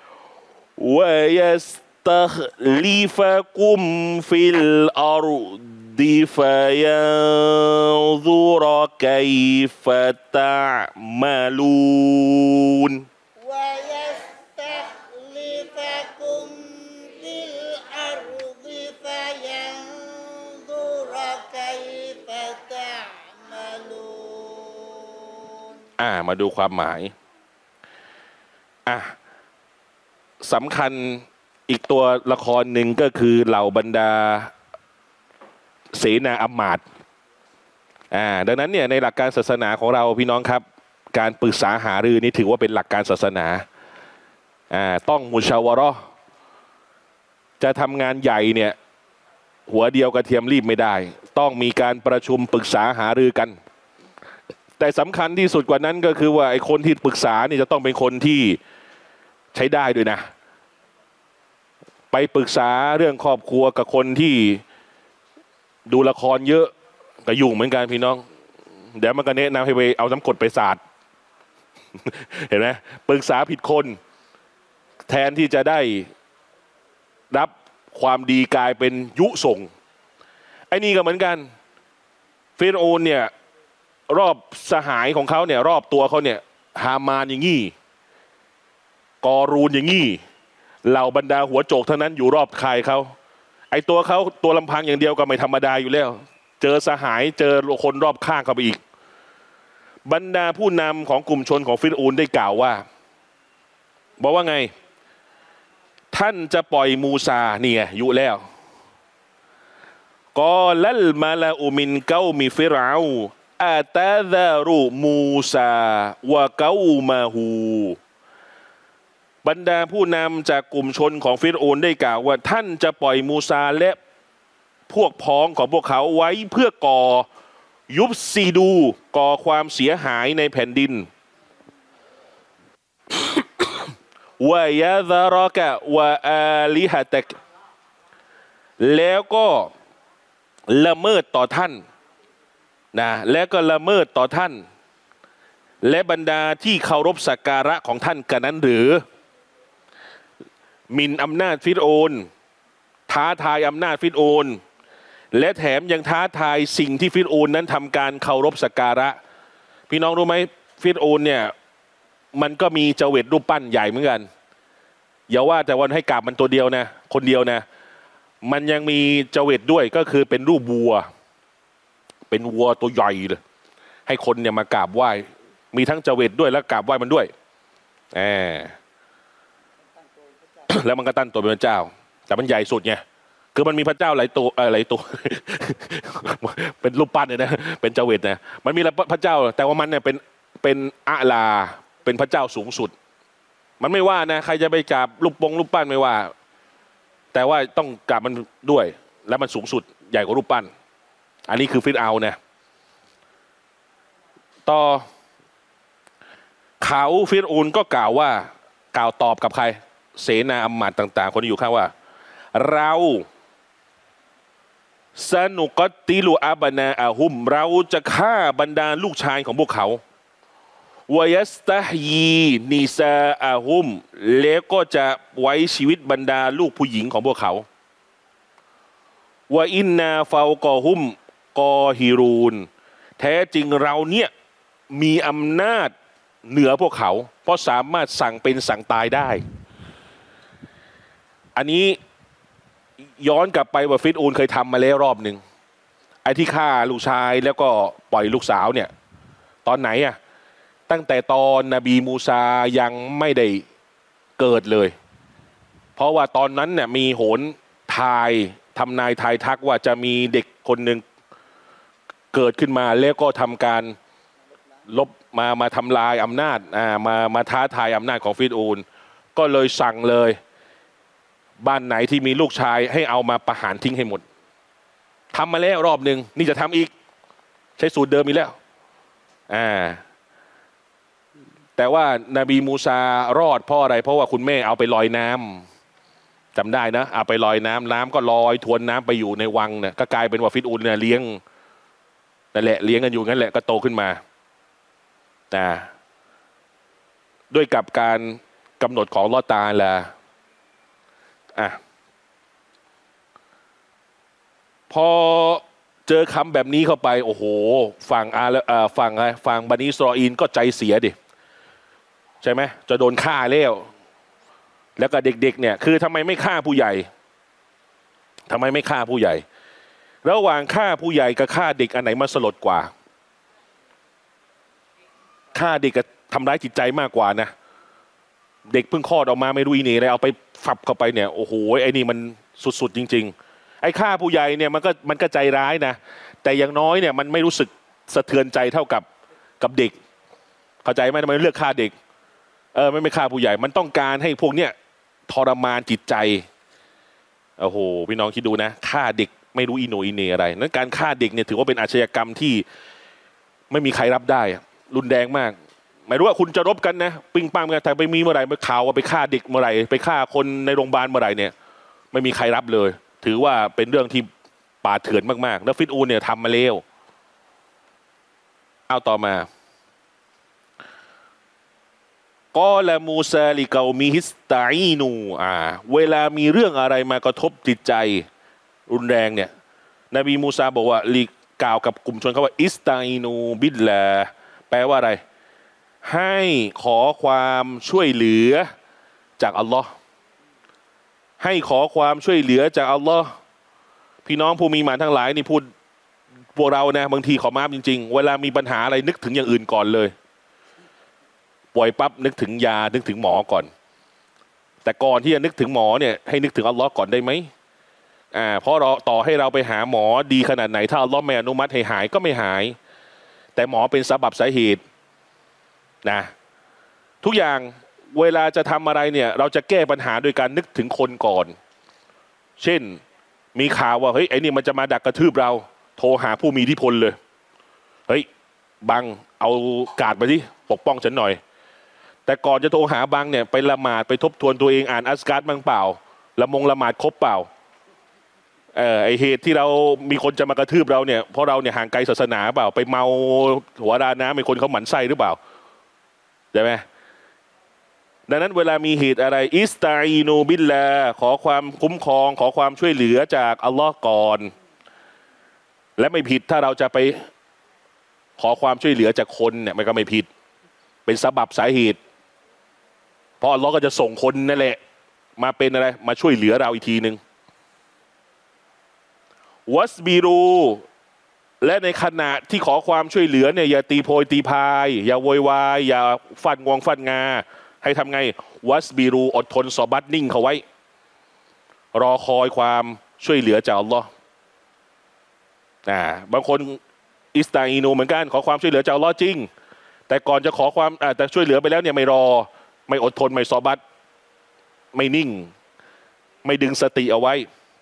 ويستخلفكم في الأرض فينظر كيف تعملون ويستخلفكم في الأرض فينظر كيف تعملون อ่ามาดูความหมายอ่ะสำคัญอีกตัวละครหนึ่งก็คือเหล่าบรรดาเสนาอำมาตย์อ่าดังนั้นเนี่ยในหลักการศาสนาของเราพี่น้องครับการปรึกษาหารือนี้ถือว่าเป็นหลักการศาสนาอ่าต้องมุชาวะเราะห์จะทำงานใหญ่เนี่ยหัวเดียวกระเทียมรีบไม่ได้ต้องมีการประชุมปรึกษาหารือกันแต่สำคัญที่สุดกว่านั้นก็คือว่าไอ้คนที่ปรึกษานี่จะต้องเป็นคนที่ใช้ได้ด้วยนะไปปรึกษาเรื่องครอบครัวกับคนที่ดูละครเยอะก็ยุ่งเหมือนกันพี่น้องเดี๋ยวมันก็แนะนำให้ไปเอาน้ำกรดไปสาด เห็นไหมปรึกษาผิดคนแทนที่จะได้รับความดีกลายเป็นยุส่งไอ้นี่ก็เหมือนกันฟิรเอาน์เนี่ยรอบสหายของเขาเนี่ยรอบตัวเขาเนี่ยฮามานอย่างงี้กอรูนอย่างงี้เหล่าบรรดาหัวโจกทั้งนั้นอยู่รอบค่ายเขาไอ้ตัวเขาตัวลำพังอย่างเดียวก็ไม่ธรรมดาอยู่แล้วเจอสหายเจอคนรอบข้างเข้าไปอีกบรรดาผู้นำของกลุ่มชนของฟิรเอาน์ได้กล่าวว่าบอกว่าไงท่านจะปล่อยมูซานี่ไงอยู่แล้วกอลัลมาลาอุมินเกามิฟิรเอาอาตาซารุมูซาวะเกามาฮูบรรดาผู้นำจากกลุ่มชนของฟิรเอาน์ได้กล่าวว่าท่านจะปล่อยมูซาและพวกพ้องของพวกเขาไว้เพื่อก่อยุบซีดูก่อความเสียหายในแผ่นดิน วายาซารอกะวะอาลิฮะตักแล้วก็ละเมิดต่อท่านนะและก็ละเมิดต่อท่านและบรรดาที่เคารพสักการะของท่านกันนั้นหรือหมิ่นอำนาจฟิรเอาน์ท้าทายอำนาจฟิรเอาน์และแถมยังท้าทายสิ่งที่ฟิรเอาน์นั้นทำการเคารพสักการะพี่น้องรู้ไหมฟิรเอาน์เนี่ยมันก็มีเจวิตรูปปั้นใหญ่เหมือนกันอย่าว่าแต่วันให้กราบมันตัวเดียวนะคนเดียวนะมันยังมีเจเวตด้วยก็คือเป็นรูปวัวเป็นวัวตัวใหญ่เลยให้คนเนี่ยมากราบไหว้มีทั้งเจเวตด้วยแล้วกราบไหว้มันด้วยแหม แล้วมันก็ตั้งตัวเป็นพระเจ้าแต่มันใหญ่สุดไงคือมันมีพระเจ้าหลายตัวอะไรตัว เป็นรูปปั้นเลยนะเป็นเจเวตนะมันมีพระเจ้าแต่ว่ามันเนี่ยเป็นเป็นอาลาเป็นพระเจ้าสูงสุดมันไม่ว่านะใครจะไปกราบรูปปงรูปปั้นไม่ว่าแต่ว่าต้องกราบมันด้วยแล้วมันสูงสุดใหญ่กว่ารูปปั้นอันนี้คือฟิรเอานะต่อเขาฟิรอูนก็กล่าวว่ากล่าวตอบกับใครเสนาอำมาตย์ต่างๆคนที่อยู่ข้างว่าเราสนุกติลูอาบนาอาหุมเราจะฆ่าบรรดาลูกชายของพวกเขาวายัสตาฮีนิซาอาหุมแล้วก็จะไว้ชีวิตบรรดาลูกผู้หญิงของพวกเขาวาอินนาฟาวกอหุมกอฮิรูนแท้จริงเราเนี่ยมีอำนาจเหนือพวกเขาเพราะสามารถสั่งเป็นสั่งตายได้อันนี้ย้อนกลับไปว่าฟิรอูนเคยทำมาแล้วรอบหนึ่งไอ้ที่ฆ่าลูกชายแล้วก็ปล่อยลูกสาวเนี่ยตอนไหนอะตั้งแต่ตอนนบีมูซายังไม่ได้เกิดเลยเพราะว่าตอนนั้นเนี่ยมีโหนทายทำนายทายทักว่าจะมีเด็กคนหนึ่งเกิดขึ้นมาแล้วก็ทำการลบมามาทำลายอำนาจอ่ามามาท้าทายอำนาจของฟิรอูนก็เลยสั่งเลยบ้านไหนที่มีลูกชายให้เอามาประหารทิ้งให้หมดทำมาแล้วรอบหนึ่งนี่จะทำอีกใช้สูตรเดิมอีกแล้วอ่าแต่ว่านาบีมูซารอดเพราะอะไรเพราะว่าคุณแม่เอาไปลอยน้ำจำได้นะเอาไปลอยน้ำน้ำก็ลอยทวนน้ำไปอยู่ในวังเนี่ยก็กลายเป็นว่าฟิรอูนเนี่ยเลี้ยงนั่นแหละเลี้ยงกันอยู่งั้นแหละก็โตขึ้นมานะด้วยกับการกำหนดของอัลเลาะห์ตะอาลาอ่ะพอเจอคำแบบนี้เข้าไปโอ้โหฝั่งอาเอ่อฝั่งอะไรฝั่งบันิอิสราอีลก็ใจเสียดิใช่ไหมจะโดนฆ่าแล้วแล้วก็เด็กๆเนี่ยคือทำไมไม่ฆ่าผู้ใหญ่ทำไมไม่ฆ่าผู้ใหญ่ระหว่างฆ่าผู้ใหญ่กับฆ่าเด็กอันไหนมาสลดกว่าฆ่าเด็กกับทำร้ายจิตใจมากกว่านะเด็กเพิ่งคลอดออกมาไม่รู้อีนี่อะไรเอาไปฝับเข้าไปเนี่ยโอ้โหไอ้นี่มันสุดๆจริงๆไอ้ฆ่าผู้ใหญ่เนี่ยมันก็มันก็ใจร้ายนะแต่อย่างน้อยเนี่ยมันไม่รู้สึกสะเทือนใจเท่ากับกับเด็กเข้าใจไหมทำไมเลือกฆ่าเด็กเออไม่ไม่ฆ่าผู้ใหญ่มันต้องการให้พวกเนี้ยทรมานจิตใจโอ้โหพี่น้องคิดดูนะฆ่าเด็กไม่รู้อีโหนอีเนอะไรนั้นการฆ่าเด็กเนี่ยถือว่าเป็นอาชญากรรมที่ไม่มีใครรับได้รุนแรงมากไม่รู้ว่าคุณจะรบกันนะปิ้งปังกันแต่ไปมีเมื่อไหร่ไปข่าวว่าไปฆ่าเด็กเมื่อไหร่ไปฆ่าคนในโรงพยาบาลเมื่อไหร่เนี่ยไม่มีใครรับเลยถือว่าเป็นเรื่องที่ป่าเถื่อนมากๆแล้วฟิรอูนเนี่ยทำมาแล้วเอาต่อมากอละมูซาลิกามีฮิสตาอีนูอ่าเวลามีเรื่องอะไรมากระทบจิตใจรุนแรงเนี่ยนบีมูซาบอกว่าลีกล่าวกับกลุ่มชนเขาว่าอิสตาอีนูบิลลาแปลว่าอะไรให้ขอความช่วยเหลือจากอัลลอฮ์ให้ขอความช่วยเหลือจากอัลลอฮ์พี่น้องผู้มีหมานทั้งหลายนี่พูดพวกเรานะบางทีขอมาจริงๆเวลามีปัญหาอะไรนึกถึงอย่างอื่นก่อนเลยป่วยปั๊บนึกถึงยานึกถึงหมอก่อนแต่ก่อนที่จะนึกถึงหมอเนี่ยให้นึกถึงอัลลอฮ์ก่อนได้ไหมอ่าเพราะเราต่อให้เราไปหาหมอดีขนาดไหนถ้าอัลลอฮ์ไม่อนุมัติให้หายก็ไม่หายแต่หมอเป็นสาบับสาเหตุนะทุกอย่างเวลาจะทำอะไรเนี่ยเราจะแก้ปัญหาโดยการนึกถึงคนก่อนเช่นมีข่าวว่าเฮ้ยไอ้นี่มันจะมาดักกระทืบเราโทรหาผู้มีอิทธิพลเลยเฮ้ยบังเอากาดมาดิปกป้องฉันหน่อยแต่ก่อนจะโทรหาบังเนี่ยไปละหมาดไปทบทวนตัวเองอ่านอัสการ์บ้างเปล่าละมงละหมาดครบเปล่าเออไอเหตุที่เรามีคนจะมากระทืบเราเนี่ยเพราะเราเนี่ยห่างไกลศาสนาเปล่าไปเมาหัวราน้ำมีคนเขาหมั่นไส้หรือเปล่าใช่ไหมดังนั้นเวลามีเหตุอะไรอิสตาอีนูบิลลาขอความคุ้มครองขอความช่วยเหลือจากอัลลอฮ์ก่อนและไม่ผิดถ้าเราจะไปขอความช่วยเหลือจากคนเนี่ยมันก็ไม่ผิดเป็นสาบับสาเหตุเพราะอัลลอฮ์ก็จะส่งคนนั่นแหละมาเป็นอะไรมาช่วยเหลือเราอีกทีหนึ่งวัสบิรูและในขณะที่ขอความช่วยเหลือเนี่ยอย่าตีโพยตีพายอย่าโวยวายอย่าฟันงวงฟันงาให้ทำไงวัสบิรูอดทนซอบัตนิ่งเขาไว้รอคอยความช่วยเหลือจากอัลลอฮ์อ่าบางคนอิสตาอีนูเหมือนกันขอความช่วยเหลือจากอัลลอฮ์จริงแต่ก่อนจะขอความอ่าแต่ช่วยเหลือไปแล้วเนี่ยไม่รอไม่อดทนไม่ซอบัตไม่นิ่งไม่ดึงสติเอาไว้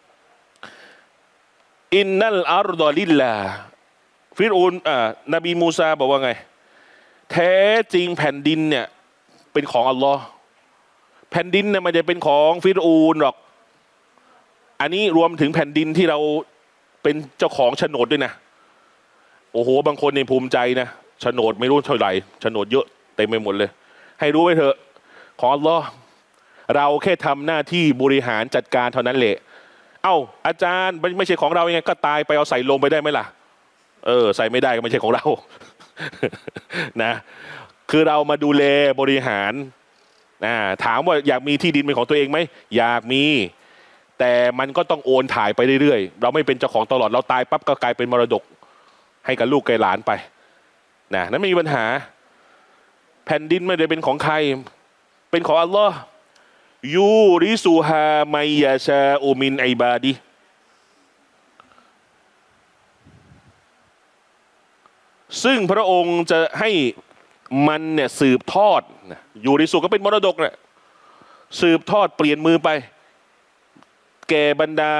อินนัลอัรฎอลิลลาฟิรอูนอ่านบีมูซาบอกว่าไงแท้จริงแผ่นดินเนี่ยเป็นของอัลลอฮ์แผ่นดินเนี่ยมันจะเป็นของฟิรอูนหรอกอันนี้รวมถึงแผ่นดินที่เราเป็นเจ้าของโฉนดด้วยนะโอ้โหบางคนในภูมิใจนะโฉนดไม่รู้เท่าไหร่โฉนดเยอะเต็มไปหมดเลยให้รู้ไว้เถอะของอัลลอฮ์เราแค่ทำหน้าที่บริหารจัดการเท่านั้นแหละเอ้าอาจารย์ไม่ใช่ของเรายังไงก็ตายไปเอาใส่ลงไปได้ไหมล่ะเออใส่ไม่ได้ก็ไม่ใช่ของเรา นะคือเรามาดูแลบริหารนะถามว่าอยากมีที่ดินเป็นของตัวเองไหมอยากมีแต่มันก็ต้องโอนถ่ายไปเรื่อยๆเราไม่เป็นเจ้าของตลอดเราตายปั๊บก็กลายเป็นมรดกให้กับลูกกับหลานไปนะนั้นไม่มีปัญหาแผ่นดินไม่ได้เป็นของใครเป็นของอัลลอฮ์ยูริซูฮาไมยาชาอุมินไอบาดีซึ่งพระองค์จะให้มันเนี่ยสืบทอดยูริซูก็เป็นมรดกเนี่ยสืบทอดเปลี่ยนมือไปแก่บรรดา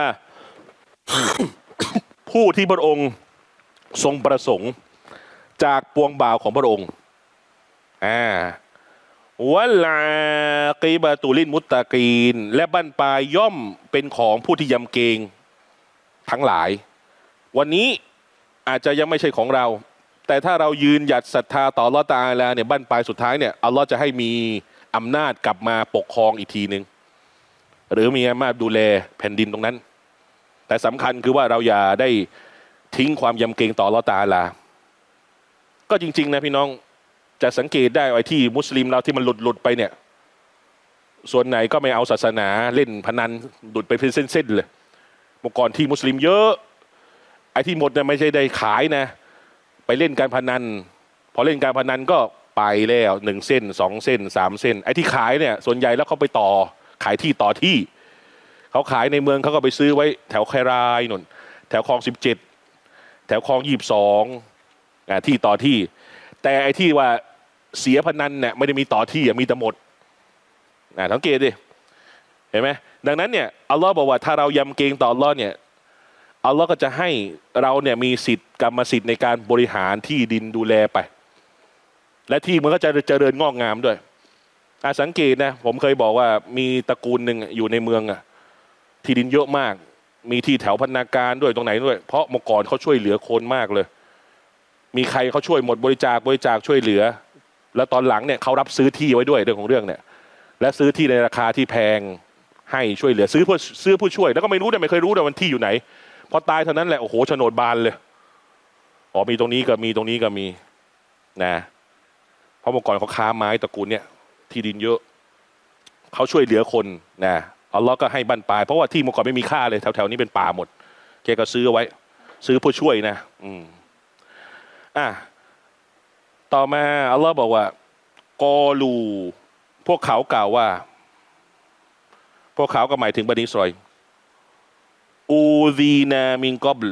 ผู้ที่พระองค์ทรงประสงค์จากปวงบ่าวของพระองค์อ่าวะลากีบะตุลินมุตตะกีนและบั้นปลายย่อมเป็นของผู้ที่ยำเกรงทั้งหลายวันนี้อาจจะยังไม่ใช่ของเราแต่ถ้าเรายืนหยัดศรัทธาต่ออัลเลาะห์ตะอาลาเนี่ยบั้นปลายสุดท้ายเนี่ยอัลเลาะห์จะให้มีอำนาจกลับมาปกครองอีกทีหนึ่งหรือมีอำนาจดูแลแผ่นดินตรงนั้นแต่สำคัญคือว่าเราอย่าได้ทิ้งความยำเกรงต่ออัลเลาะห์ตะอาลาก็จริงๆนะพี่น้องจะสังเกตได้ไอ้ที่มุสลิมเราที่มันหลุดหลุดไปเนี่ยส่วนไหนก็ไม่เอาศาสนาเล่นพนันหลุดไปเป็นเส้นๆเลยเมื่อก่อนที่มุสลิมเยอะไอ้ที่หมดเนี่ยไม่ใช่ได้ขายนะไปเล่นการพนันพอเล่นการพนันก็ไปแล้วหนึ่งเส้นสองเส้นสามเส้นไอ้ที่ขายเนี่ยส่วนใหญ่แล้วเขาไปต่อขายที่ต่อที่เขาขายในเมืองเขาก็ไปซื้อไว้แถวแครายนนแถวคลองสิบเจ็ดแถวคลองยี่สิบสองที่ต่อที่แต่ไอ้ที่ว่าเสียพนันเนี่ยไม่ได้มีต่อที่มีแต่หมดนะสังเกตดิเห็นไหมดังนั้นเนี่ยอัลลอฮ์บอกว่าถ้าเรายำเกรงต่ออัลลอฮ์เนี่ยอัลลอฮ์ก็จะให้เราเนี่ยมีสิทธิ์กรรมสิทธิ์ในการบริหารที่ดินดูแลไปและที่มันก็จะเจริญงอกงามด้วยอาสังเกตนะผมเคยบอกว่ามีตระกูลหนึ่งอยู่ในเมืองอะที่ดินเยอะมากมีที่แถวพัฒนาการด้วยตรงไหนด้วยเพราะเมื่อก่อนเขาช่วยเหลือคนมากเลยมีใครเขาช่วยหมดบริจาคบริจาคช่วยเหลือแล้วตอนหลังเนี่ยเขารับซื้อที่ไว้ด้วยเรื่องของเรื่องเนี่ยและซื้อที่ในราคาที่แพงให้ช่วยเหลือซื้อผู้ซื้อผู้ช่วยแล้วก็ไม่รู้เนี่ยไม่เคยรู้เลยวันที่อยู่ไหนพอตายเท่านั้นแหละโอ้โหโฉนดบานเลยอ๋อมีตรงนี้ก็มีตรงนี้ก็มีนะเพราะเมื่อก่อนเขาค้าไม้ตระกูลเนี่ยที่ดินเยอะเขาช่วยเหลือคนนะอัลลอฮ์ก็ให้บั้นปลายเพราะว่าที่เมื่อก่อนไม่มีค่าเลยแถวๆนี้เป็นป่าหมดแกก็ซื้อไว้ซื้อผู้ช่วยนะอืมอ่ะต่อมาอัลลอฮ์บอกว่ากอลูพวกเขากล่าวว่าพวกเขาก็หมายถึงบันิอิสราเอลอูดีนามินกอบล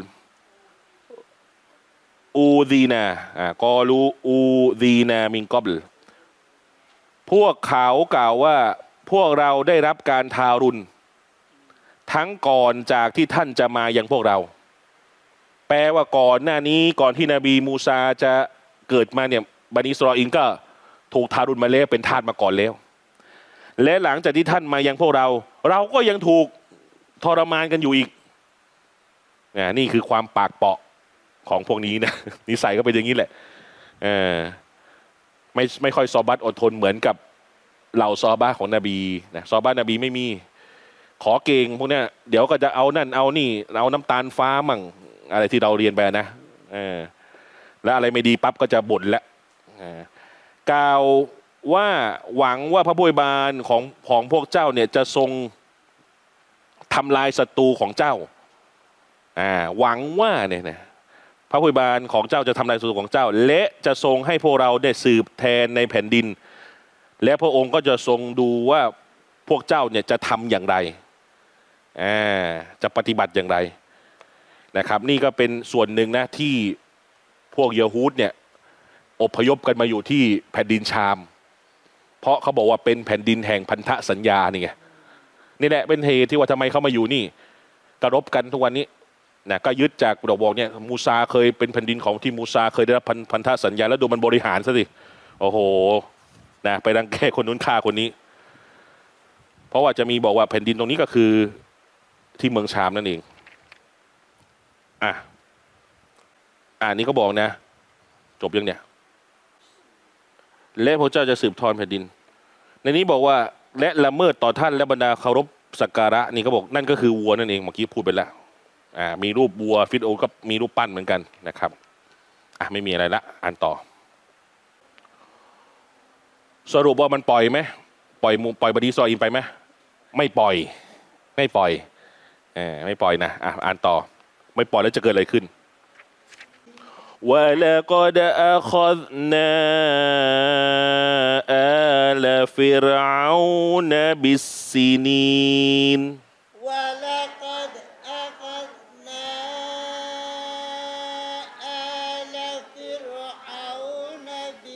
อูดีนาอ่ากอลูอูดีนามินกอบลพวกเขากล่าวว่าพวกเราได้รับการทารุณทั้งก่อนจากที่ท่านจะมายังพวกเราแปลว่าก่อนหน้านี้ก่อนที่นบีมูซาจะเกิดมาเนี่ยบันิอิสราเอลก็ถูกทารุณมาแล้วเป็นทาสมาก่อนแล้วและหลังจากที่ท่านมายังพวกเราเราก็ยังถูกทรมานกันอยู่อีกนี่คือความปากเปาะของพวกนี้นะนิสัยก็เป็นอย่างนี้แหละเออไม่ไม่ค่อยซอบัตอดทนเหมือนกับเหล่าซอฮาบะห์ของนบีนะซอฮาบะห์นบีไม่มีขอเก่งพวกเนี้ยเดี๋ยวก็จะเอานั่นเอานี่เอาน้ำตาลฟ้ามั่งอะไรที่เราเรียนไปนะเออแล้วอะไรไม่ดีปั๊บก็จะบ่นแล้วกล่าวว่าหวังว่าพระผู้อวยบานของของพวกเจ้าเนี่ยจะทรงทำลายศัตรูของเจ้าอ่าหวังว่าเนี่ยนะพระผู้อวยบานของเจ้าจะทำลายศัตรูของเจ้าและจะทรงให้พวกเราได้สืบแทนในแผ่นดินและพระองค์ก็จะทรงดูว่าพวกเจ้าเนี่ยจะทำอย่างไรอ่าจะปฏิบัติอย่างไรนะครับนี่ก็เป็นส่วนหนึ่งนะที่พวกเยฮูดเนี่ยอพยพกันมาอยู่ที่แผ่นดินชามเพราะเขาบอกว่าเป็นแผ่นดินแห่งพันธสัญญานี่ไงนี่แหละเป็นเหตุที่ว่าทำไมเขามาอยู่นี่กรบกันทุกวันนี้นะก็ยึดจากดอกบอกเนี่ยมูซาเคยเป็นแผ่นดินของที่มูซาเคยได้รับพันธสัญญาแล้วดูมันบริหารซะสิโอ้โหนะไปรังแกคนนู้นฆ่าคนนี้เพราะว่าจะมีบอกว่าแผ่นดินตรงนี้ก็คือที่เมืองชามนั่นเองอ่ะอ่านี้ก็บอกนะจบยังเนี่ยและพระเจ้าจะสืบทอดแผ่นดินในนี้บอกว่าและละเมิดต่อท่านและบรรดาเคารพสักการะนี่ก็บอกนั่นก็คือวัวนั่นเองเมื่อกี้พูดไปแล้วอ่ามีรูปวัวฟิตโอก็มีรูปปั้นเหมือนกันนะครับอ่ะไม่มีอะไรละอ่านต่อสรุปว่ามันปล่อยไหมปล่อยมูปล่อยบดีซออินไปไหมไม่ปล่อยไม่ปล่อยเออไม่ปล่อยนะอ่ะอ่านต่อไม่ปล่อยแล้วจะเกิดอะไรขึ้นوَلَقَدْ أَخَذْنَا آلَ فِرْعَوْنَ بِالسِّنِينَ وَلَقَدْ أَخَذْنَا آلَ فِرْعَوْنَ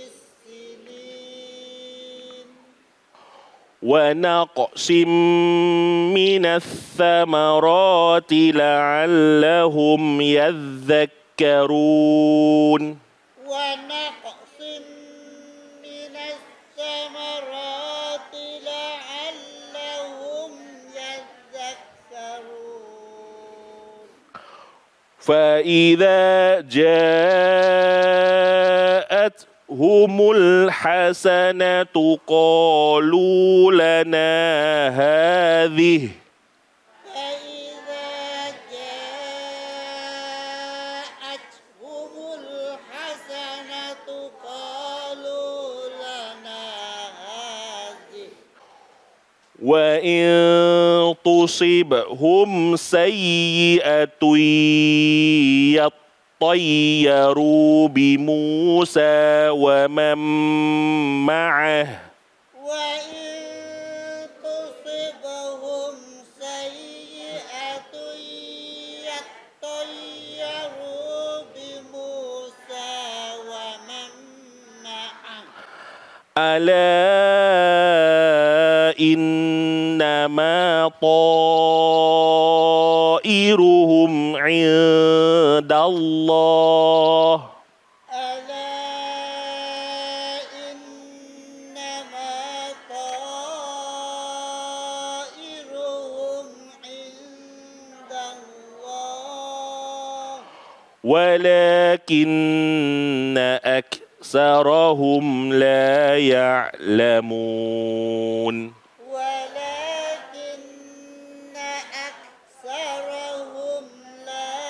بِالسِّنِينَ وَنَقْصٍ مِّنَ الثَّمَرَاتِ لَعَلَّهُمْ يَذَّكَّرُونَ ونقص من الثمرات لعلهم يذكرون فإذا جاءتهم الحسنة قالوا لنا هذه فإذا جاءتهم الحسنة قالوا لنا هذه وإن تصبهم سيئة يطيروا بموسى ومن معه وإن تصبهم سيئة يطيروا بموسى ومن معه ألا إنما طائرهم عند الله ألا إنما طائرهم عند الله ولكن أكثرهم لا يعلمون ولكن أكثرهم لا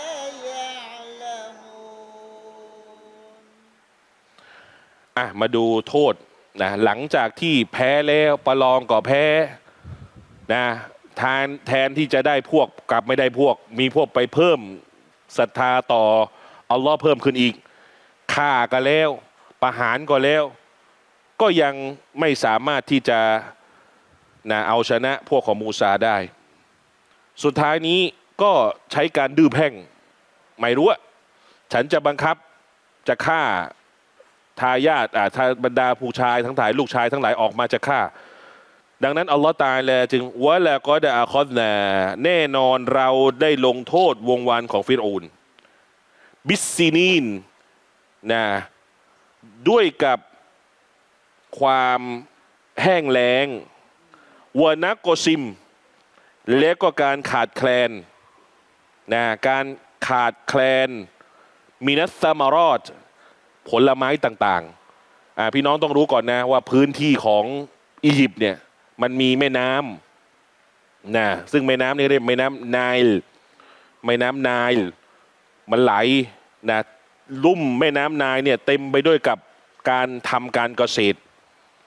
يعلمون อ่ะมาดูโทษนะหลังจากที่แพ้แล้วประลองก็แพ้นะแทนแทนที่จะได้พวกกลับไม่ได้พวกมีพวกไปเพิ่มศรัทธาต่ออัลลอฮ์เพิ่มขึ้นอีกฆ่าก็แล้วประหารก็แล้วก็ยังไม่สามารถที่จะนะเอาชนะพวกของมูซาได้สุดท้ายนี้ก็ใช้การดื้อแพ่งไม่รู้ว่าฉันจะบังคับจะฆ่าทายาทอ่าทาบรรดาผู้ชายทั้งหลายลูกชายทั้งหลายออกมาจะฆ่าดังนั้นอัลลอฮ์ตาอาลาจึงวะละกอดะอาคอดนาแน่นอนเราได้ลงโทษวงวานของฟิรอูนบิสซีนีนนะด้วยกับความแห้งแล้งวานักโกซิมและก็การขาดแคลนนะการขาดแคลนมินัสซามารอดผลไม้ต่างๆอ่าพี่น้องต้องรู้ก่อนนะว่าพื้นที่ของอียิปต์เนี่ยมันมีแม่น้ำนะซึ่งแม่น้ำนี่เรียกแม่น้ำไนล์แม่น้ำไนล์มันไหลนะลุ่มแม่น้ำไนล์เนี่ยเต็มไปด้วยกับการทำการเกษตร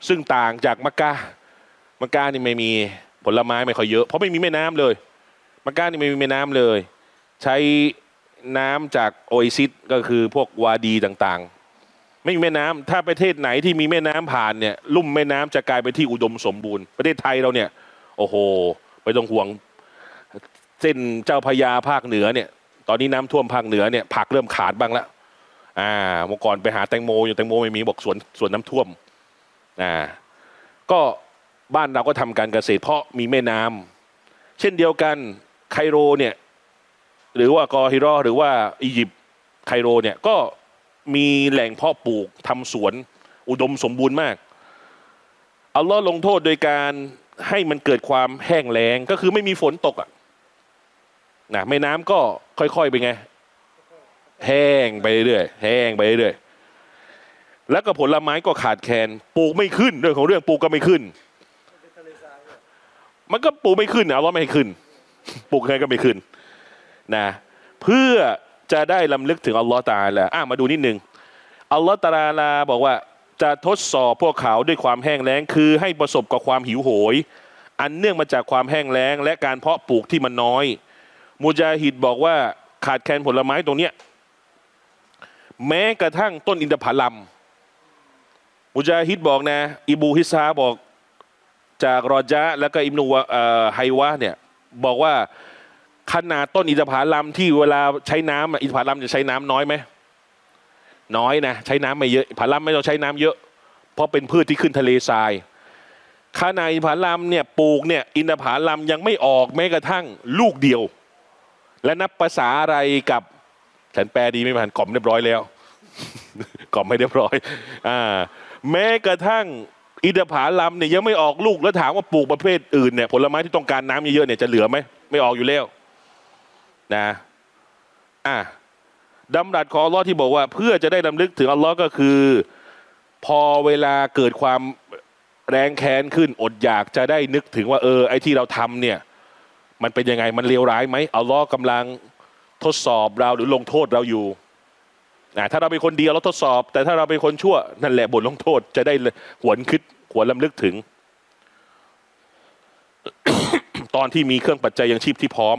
ซึ่งต่างจากมักกะมักกะนี่ไม่มีผลไม้ไม่ค่อยเยอะเพราะไม่มีแม่น้ำเลยมักกะนี่ไม่มีแม่น้ำเลยใช้น้ำจากโอเอซิสก็คือพวกวาดีต่างๆไม่มีแม่น้ำถ้าประเทศไหนที่มีแม่น้ำผ่านเนี่ยลุ่มแม่น้ำจะกลายเป็นที่อุดมสมบูรณ์ประเทศไทยเราเนี่ยโอ้โหไม่ต้องห่วงเส้นเจ้าพระยาภาคเหนือเนี่ยตอนนี้น้ำท่วมภาคเหนือเนี่ยผักเริ่มขาดบ้างแล้วอ่าเมื่อก่อนไปหาแตงโมอยู่แตงโมไม่มีบอกสวนสวนน้ำท่วมอ่าก็บ้านเราก็ทำการเกษตรเพราะมีแม่น้ำเช่นเดียวกันไคโรเนี่ยหรือว่ากอฮิรอหรือว่าอียิปต์ไคโรเนี่ยก็มีแหล่งเพาะปลูกทำสวนอุดมสมบูรณ์มากอัลลอฮ์ลงโทษโดยการให้มันเกิดความแห้งแล้งก็คือไม่มีฝนตกอ่ะนะแม่น้ำก็ค่อยๆไปไงแห้งไปเรื่อยแห้งไปเรื่อยแล้วก็ผลไม้ก็ขาดแคลนปลูกไม่ขึ้นเรื่องของเรื่องปลูกก็ไม่ขึ้นมันก็ปลูกไม่ขึ้นอัลลอฮ์ไม่ให้ขึ้นปลูกไงก็ไม่ขึ้นนะเพื่อจะได้ลำลึกถึงอัลลอฮ์ตะอาลาอ่ะมาดูนิดนึงอัลลอฮ์ตะอาลาบอกว่าจะทดสอบพวกเขาด้วยความแห้งแล้งคือให้ประสบกับความหิวโหยอันเนื่องมาจากความแห้งแล้งและการเพาะปลูกที่มันน้อยมุจาฮิดบอกว่าขาดแคลนผลไม้ตรงเนี้ยแม้กระทั่งต้นอินทผลัมมุจาฮิดบอกนะอิบูฮิซาบอกจากรอญะแล้วก็อิบนุไฮวะเนี่ยบอกว่าขนาดต้นอินทผลัมที่เวลาใช้น้ำอินทผลัมจะใช้น้ำน้อยไหมน้อยนะใช้น้ำไม่เยอะผลัมไม่ต้องใช้น้ำเยอะเพราะเป็นพืชที่ขึ้นทะเลทรายขนาดอินทผลัมเนี่ยปลูกเนี่ยอินทผลัมยังไม่ออกแม้กระทั่งลูกเดียวและนับภาษาอะไรกับฉันแปลดีไม่ผ่านกล่อมเรียบร้อยแล้วกล่อมไม่เรียบร้อยอ่าแม้กระทั่งอินทผลัมเนี่ยยังไม่ออกลูกแล้วถามว่าปลูกประเภทอื่นเนี่ยผลไม้ที่ต้องการน้ำเยอะๆเนี่ยจะเหลือไหมไม่ออกอยู่แล้วนะอ่ะดำรัสของอัลลอฮ์ที่บอกว่าเพื่อจะได้รำลึกถึงอัลลอฮ์ก็คือพอเวลาเกิดความแรงแค้นขึ้นอดอยากจะได้นึกถึงว่าเออไอ้ที่เราทำเนี่ยมันเป็นยังไงมันเลวร้ายไหมอัลลอฮ์กำลังทดสอบเราหรือลงโทษเราอยู่นะถ้าเราเป็นคนดีเราทดสอบแต่ถ้าเราเป็นคนชั่วนั่นแหละบทลงโทษจะได้หวนคิดหวนรำลึกถึง ตอนที่มีเครื่องปัจจัยยังชีพที่พร้อม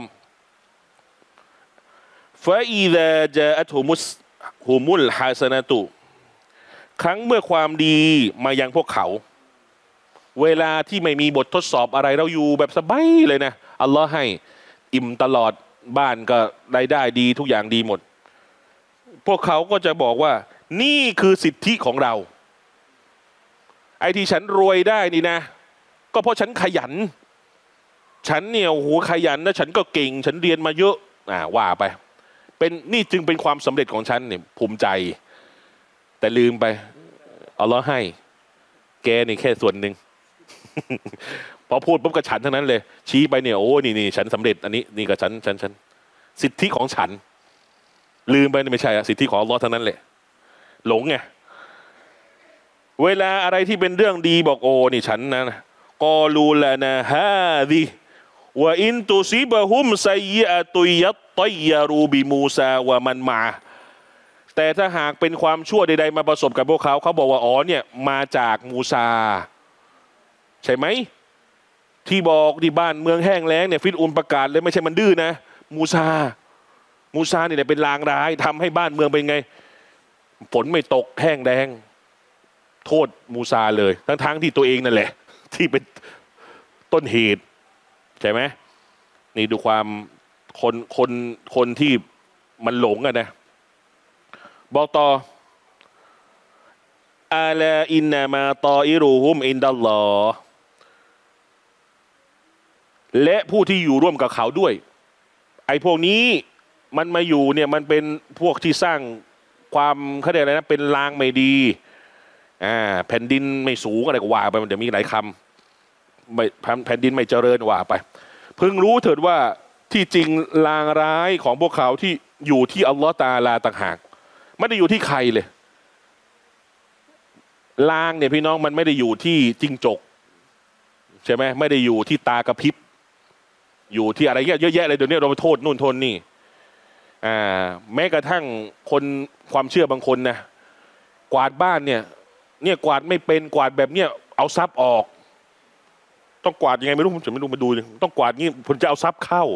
ฟาอีดะจาอะตุมุสฮุมุลฮาสนะตุครั้งเมื่อความดีมายังพวกเขาเวลาที่ไม่มีบททดสอบอะไรเราอยู่แบบสบายเลยนะอัลลอฮ์ให้อิ่มตลอดบ้านก็รายได้ดีทุกอย่างดีหมดพวกเขาก็จะบอกว่านี่คือสิทธิของเราไอ้ที่ฉันรวยได้นี่นะก็เพราะฉันขยันฉันเนี่ยโอ้โหขยันนะฉันก็เก่งฉันเรียนมาเยอะอ่าว่าไปเป็นนี่จึงเป็นความสำเร็จของฉันเนี่ยภูมิใจแต่ลืมไปอัลลอฮ์ให้แกนี่แค่ส่วนหนึ่ง พอพูดปุ๊บก็ฉันทั้งนั้นเลยชี้ไปเนี่ยโอ้นี่นี่ฉันสำเร็จอันนี้นี่ก็ฉันฉันฉันสิทธิของฉันลืมไปไม่ใช่อะสิทธิของอัลลอฮ์ทั้งนั้นแหละหลงไงเวลาอะไรที่เป็นเรื่องดีบอกโอ้นี่ฉันนะกอลูลานะฮาดิวะอินตุซิบะฮุมไซยะตุยัตตัยยารูบิมูซาวะมันมาแต่ถ้าหากเป็นความชั่วใดๆมาประสบกับพวกเขาเขาบอกว่าอ๋อเนี่ยมาจากมูซาใช่ไหมที่บอกที่บ้านเมืองแห้งแล้งเนี่ยฟิรอุนประกาศเลยไม่ใช่มันดื้อนะมูซามูซาเนี่ยเป็นลางร้ายทำให้บ้านเมืองเป็นไงฝนไม่ตกแห้งแล้งโทษมูซาเลยทั้งๆที่ตัวเองนั่นแหละที่เป็นต้นเหตุใช่ไหมนี่ดูความคนคนคนที่มันหลงอะนะบอกต่ออาลาอินนามาตออิรูฮุมอินดัลลอฮ์และผู้ที่อยู่ร่วมกับเขาด้วยไอ้พวกนี้มันมาอยู่เนี่ยมันเป็นพวกที่สร้างความเขาเรียกอะไรนะเป็นลางไม่ดีอ่าแผ่นดินไม่สูงอะไรก็ว่าไปมันจะมีหลายคำไม่แผ่นดินไม่เจริญว่าไปเพิ่งรู้เถิดว่าที่จริงลางร้ายของพวกเขาที่อยู่ที่อัลลอฮ์ตะอาลาต่างหากไม่ได้อยู่ที่ใครเลยลางเนี่ยพี่น้องมันไม่ได้อยู่ที่จิ้งจกใช่ไหมไม่ได้อยู่ที่ตากระพริบอยู่ที่อะไรเยอะแยะเลยเดี๋ยวนี้เราไปโทษนู่นโทษนี่อ่าแม้กระทั่งคนความเชื่อบางคนนะกวาดบ้านเนี่ยเนี่ยกวาดไม่เป็นกวาดแบบเนี้ยเอเอาทรัพย์ออกต้องกวาดยังไงไม่รู้ผมจะไม่รู้มาดูเลยต้องกวาดงี้ผมจะเอาทรัพย์เข้า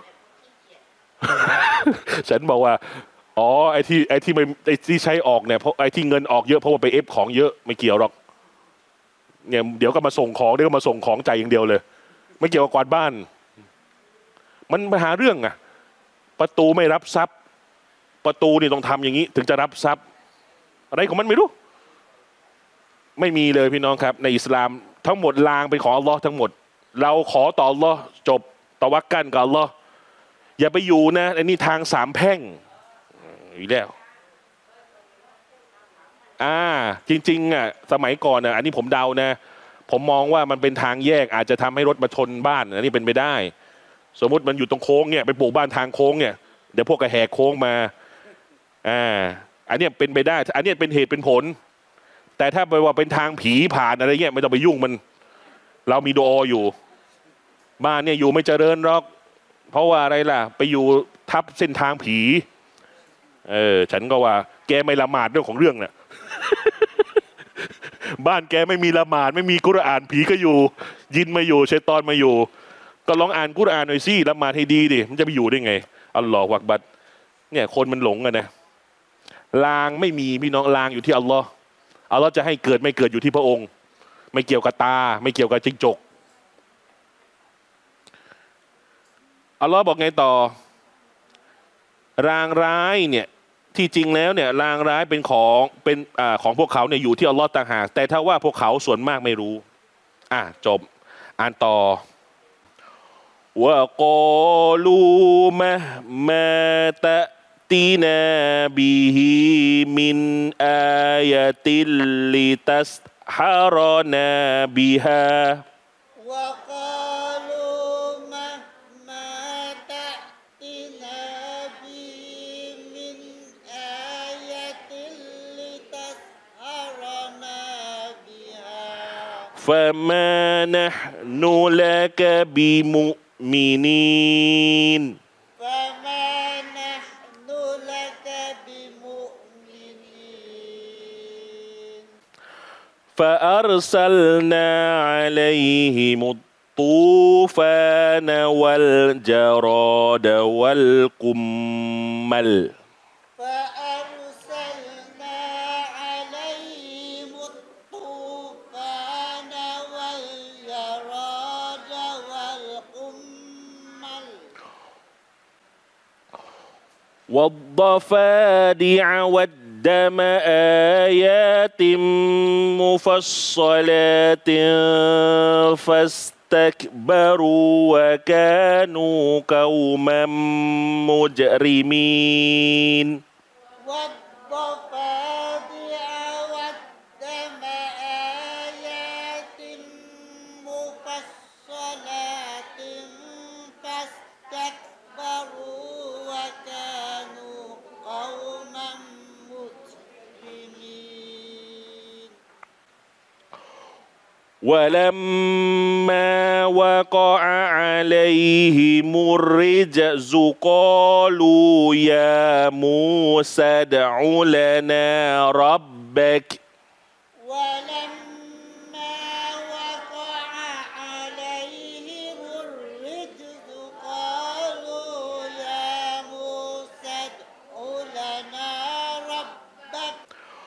ฉันบอกว่าอ๋อไอ้ที่ไอ้ที่ไม่ไอ้ที่ใช้ออกเนี่ยเพราะไอ้ที่เงินออกเยอะเพราะว่าไปเอฟของเยอะไม่เกี่ยวหรอกเนี่ยเดี๋ยวก็มาส่งของเดี๋ยวก็มาส่งของใจอย่างเดียวเลยไม่เกี่ยวกับกวาดบ้านมันมาหาเรื่องอะประตูไม่รับทรัพย์ประตูนี่ต้องทำอย่างนี้ถึงจะรับทรัพย์อะไรของมันไม่รู้ไม่มีเลยพี่น้องครับในอิสลามทั้งหมดลางเป็นของอัลลอฮ์ทั้งหมดเราขอต่ออัลลอฮ์จบตะวักกันกับอัลลอฮ์อย่าไปอยู่นะอันนี้ทางสามแพร่งอีกแล้วอ่าจริงๆอ่ะสมัยก่อนอ่ะอันนี้ผมเดานะผมมองว่ามันเป็นทางแยกอาจจะทำให้รถมาชนบ้านอันนี้เป็นไปได้สมมุติมันอยู่ตรงโค้งเนี่ยไปปลูกบ้านทางโค้งเนี่ยเดี๋ยวพวกกระแหกโค้งมาอ่าอันนี้เป็นไปได้อันนี้เป็นเหตุเป็นผลแต่ถ้าไปว่าเป็นทางผีผ่านอะไรเงี้ยไม่ต้องไปยุ่งมันเรามีโดออยู่บ้านเนี่ยอยู่ไม่เจริญหรอกเพราะว่าอะไรล่ะไปอยู่ทับเส้นทางผีเออฉันก็ว่าแกไม่ละหมาดเรื่องของเรื่องน่ะ บ้านแกไม่มีละหมาดไม่มีกุรอานผีก็อยู่ยินมาอยู่ชัยฏอนมาอยู่ก็ลองอ่านกุรอานหน่อยสิละหมาดให้ดีดิมันจะไปอยู่ได้ไงอัลลอฮฺวักบัรเนี่ยคนมันหลงกันนะลางไม่มีพี่น้องลางอยู่ที่อัลลอฮ์อัลลอฮ์จะให้เกิดไม่เกิดอยู่ที่พระองค์ไม่เกี่ยวกับตาไม่เกี่ยวกับจิ้งจกอัลลอฮ์บอกไงต่อรางร้ายเนี่ยที่จริงแล้วเนี่ยรางร้ายเป็นของเป็นอ่าของพวกเขาเนี่ยอยู่ที่อัลลอฮ์ต่างหากแต่ถ้าว่าพวกเขาส่วนมากไม่รู้อ่ะจบอ่านต่อวะกอลูมะมาตะตินาบิฮิมินอายะติลลิตัสฮารนาบิฮา وقالوا مهما تأتنا به من آية لتسحرنا بها فما نحن لك بمؤمنين فما نحن لك بمؤمنين فأرسلنا عليهم الطوفان والجراد والقمل فأرسلنا عليهم الطوفان والجراد والقمل والضفادع والدم آيات مفصلات فاستكبروا وكانوا قوما مجرمين والضفادع والدم آيات مفصلات فاستكبروا وكانوا قوما مجرمين ولما وقع عليهم الرجز قالوا يا موسى ادع لنا ربك ولما وقع عليهم الرجز قالوا يا موسى ادع لنا ربك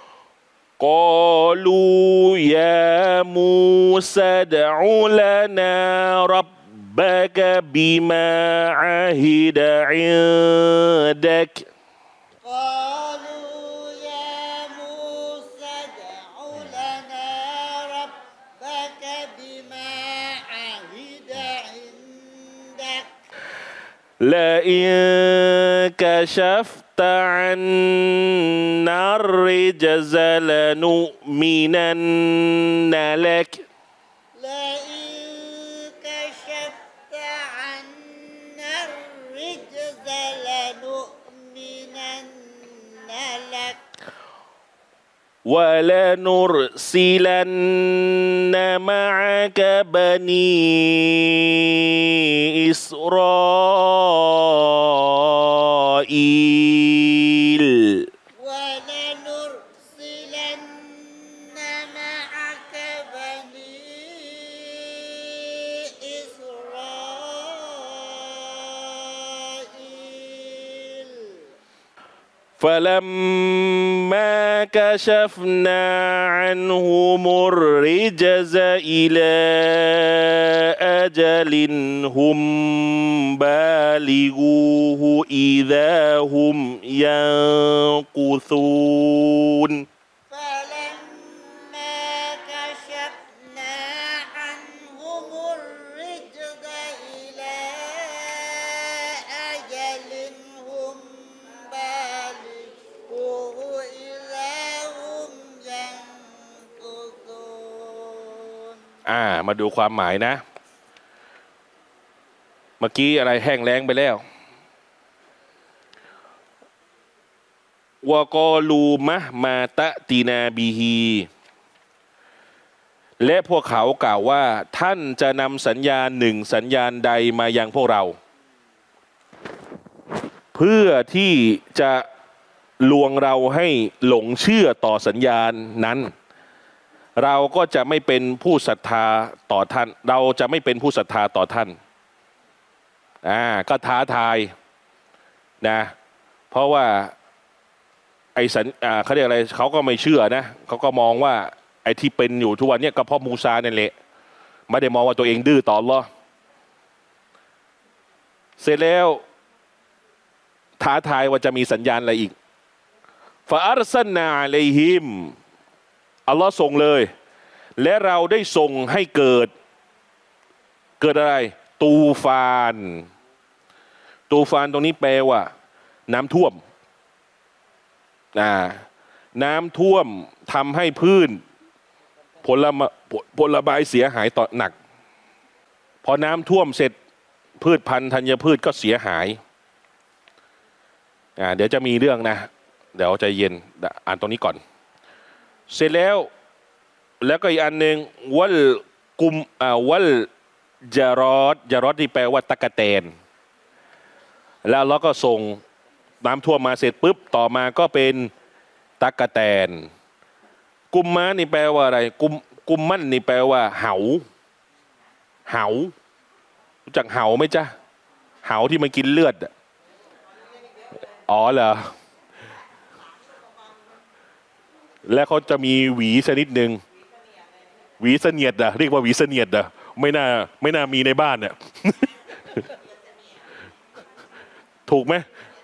قالوا يا موسى ادع لنا ربك بما عهد عندك قالوا يا موسى ادع لنا ربك بما عهد عندك لئن كشفت عنا الرجز لنؤمنن لك لئن كشفت عنا الرجز لنؤمنن لك ولنرسلن معك بني إسرائيل ولنرسلن معك بني فلما كشفنا عنهم الرجز إلى أجل هم بالغوه إذا هم ينكثون فلما كشفنا عنهم الرجز إلى أجل هم بالغوه إذا هم ينكثون อ่ามาดูความหมายนะเมื่อกี้อะไรแห้งแล้งไปแล้ววะกอลูมะมาตะตีนาบีฮีและพวกเขากล่าวว่าท่านจะนำสัญญาณหนึ่งสัญญาณใดมายังพวกเราเพื่อที่จะลวงเราให้หลงเชื่อต่อสัญญาณนั้นเราก็จะไม่เป็นผู้ศรัทธาต่อท่านเราจะไม่เป็นผู้ศรัทธาต่อท่านอ่าก็ท้าทายนะเพราะว่าไอ้สัญอ่าเขาเรียกอะไรเขาก็ไม่เชื่อนะเขาก็มองว่าไอ้ที่เป็นอยู่ทุกวันนี้ก็เพราะมูซาเนี่ยแหละไม่ได้มองว่าตัวเองดื้อต่ออัลเลาะห์เสร็จแล้วท้าทายว่าจะมีสัญญาณอะไรอีกฟาอัรซัลนาอะลัยฮิมอัลลอฮ์ส่งเลยและเราได้ส่งให้เกิดเกิดอะไรตูฟานตูฟานตรงนี้แปลว่าน้ำท่วมอ่าน้ำท่วมทำให้พืชผลไม้ผลไม้เสียหายต่อหนักพอน้ำท่วมเสร็จพืชพันธุ์ธัญพืชก็เสียหายอ่าเดี๋ยวจะมีเรื่องนะเดี๋ยวใจเย็นอ่านตรงนี้ก่อนเสร็จแล้วแล้วก็อีกอันหนึ่งวัลกุมอ่าวัลจารอดจารอดที่แปลว่าตะกะแตนแล้วเราก็ส่งน้ำท่วมมาเสร็จปุ๊บต่อมาก็เป็นตะกะแตนกุมม้านี่แปลว่าอะไรกุมกุมมั่นนี่แปลว่าเหาเหารู้จักเหาไหมจ๊ะเหาที่มันกินเลือดอ๋อเหรอและเขาจะมีหวีชนิดหนึ่งหวีเสนียดอะเรียกว่าหวีเสนียดอะไม่น่าไม่น่ามีในบ้านเนี่ย ถูกไหม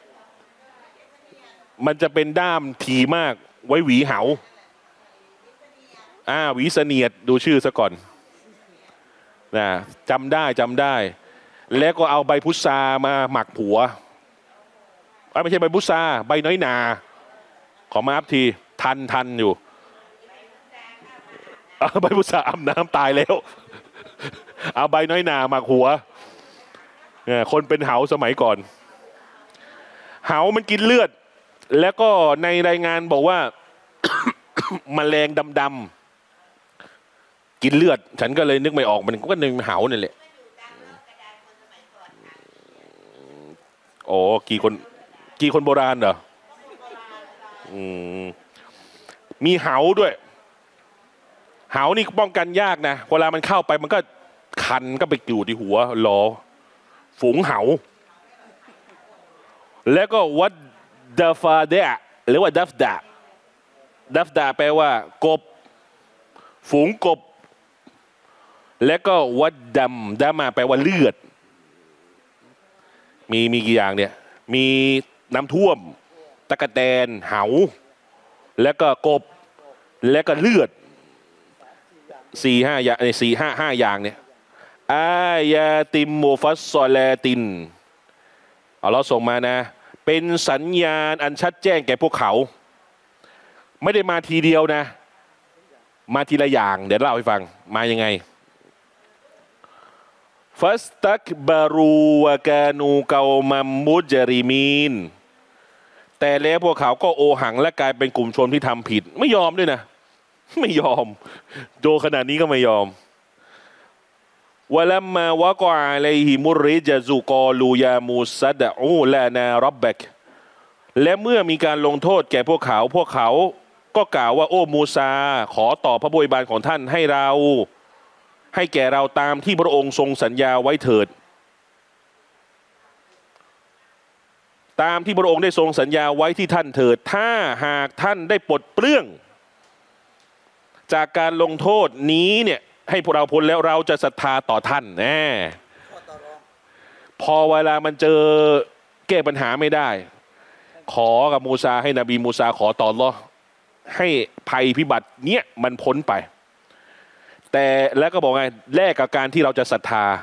มันจะเป็นด้ามถี่มากไว้หวีเหาอ่าหวีเสนียดดูชื่อซะก่อนนะจำได้จำได้แล้วก็เอาใบพุทรามาหมักผัวไม่ใช่ใบพุทราใบน้อยนาขอมาอัพทีทันทันอยู่ใบพุทราอาบน้ำตายแล้วเอาใบน้อยนาหมักหัวคนเป็นเหาสมัยก่อนเหามันกินเลือดแล้วก็ในรายงานบอกว่า แมลงดำๆกินเลือดฉันก็เลยนึกไม่ออกมันก็นึกเหาเนี่ยแหละโอ้กี่คนกี่คนโบราณเหรออืมมีเหาด้วยเหานี่ป้องกันยากนะเวลามันเข้าไปมันก็คันก็ไปอยู่ที่หัวหลอฝูงเหาแล้วก็วัดดาฟาเดะหรือว่าดัฟดาดัฟดาแปลว่ากบฝูงกบแล้วก็วัดดำดามาแปลว่าเลือดมีมีกี่อย่างเนี่ยมีน้ำท่วมตะกะแตนเหาแล้วก็กบแล้วก็เลือดสี่ห้าอย่างในสี่ห้าห้าอย่างเนี่ยอายาติมมุฟัสซอลาตินเอาเราส่งมานะเป็นสัญญาณอันชัดแจ้งแก่พวกเขาไม่ได้มาทีเดียวนะมาทีละอย่างเดี๋ยวเล่าให้ฟังมายังไงฟัสตักบารูวะกานูเกามัมมุจริมีนแต่แล้วพวกเขาก็โอหังและกลายเป็นกลุ่มชนที่ทำผิดไม่ยอมด้วยนะไม่ยอมโดขนาดนี้ก็ไม่ยอมวะลัมมาวะกออะลัยฮิมุริจซุกอลูยามูซัดอูลานาร็อบบักและเมื่อมีการลงโทษแก่พวกเขาพวกเขาก็กล่าวว่าโอ้มูซาขอต่อพระผู้อวยบานของท่านให้เราให้แก่เราตามที่พระองค์ทรงสัญญาไว้เถิดตามที่พระองค์ได้ทรงสัญญาไว้ที่ท่านเถิดถ้าหากท่านได้ปลดเปลื้องจากการลงโทษนี้เนี่ยให้พวกเราพ้นแล้วเราจะศรัทธาต่อท่านแน่พอเวลามันเจอแก้ปัญหาไม่ได้ขอกับมูซาให้นบีมูซาขอต่ออัลเลาะห์ให้ภัยพิบัติเนี้ยมันพ้นไปแต่แล้วก็บอกไงแลกกับการที่เราจะศรัทธา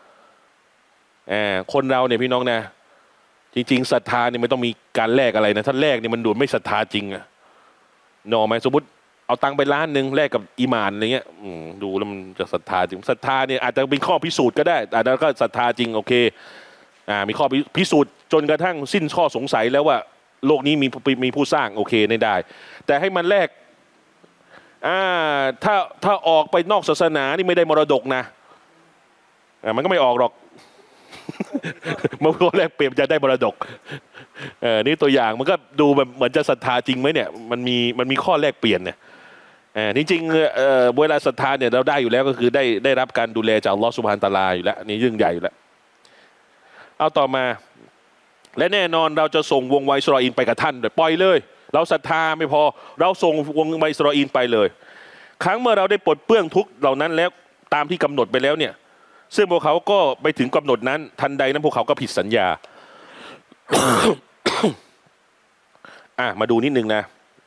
คนเราเนี่ยพี่น้องนะจริงๆศรัทธาเนี่ยไม่ต้องมีการแลกอะไรนะถ้าแลกเนี่ยมันดูไม่ศรัทธาจริงอะนอไหมสมมติเอาตังค์ไปล้านหนึ่งแลกกับอีหม่านอะไรเงี้ยดูแล้วมันจะศรัทธาจริงศรัทธาเนี่ยอาจจะเป็นข้อพิสูจน์ก็ได้อาจจะก็ศรัทธาจริงโอเคอ่ามีข้อพิสูจน์จนกระทั่งสิ้นข้อสงสัยแล้วว่าโลกนี้มีมีผู้สร้างโอเคได้แต่ให้มันแลกอ่าถ้าถ้าออกไปนอกศาสนานี่ไม่ได้มรดกนะอ่ามันก็ไม่ออกหรอกมันก็แลกเปลี่ยนจะได้มรดกเออนี่ตัวอย่างมันก็ดูแบบเหมือนจะศรัทธาจริงไหมเนี่ยมันมีมันมีข้อแลกเปลี่ยนเนี่ยเออจริงๆเออเวลาศรัทธาเนี่ยเราได้อยู่แล้วก็คือได้ได้รับการดูแลจากอัลลอฮฺซุบฮานะฮูวะตะอาลาอยู่แล้วนี่ยิ่งใหญ่อยู่แล้วเอาต่อมาและแน่นอนเราจะส่งวงไวอิสราเอลไปกับท่านเลยปล่อยเลยเราศรัทธาไม่พอเราส่งวงไวอิสราเอลไปเลยครั้งเมื่อเราได้ปลดเปลื้องทุกเหล่านั้นแล้วตามที่กำหนดไปแล้วเนี่ยซึ่งพวกเขาก็ไปถึงกำหนดนั้นทันใดนั้นพวกเขาก็ผิดสัญญา อ่ะมาดูนิดนึงนะ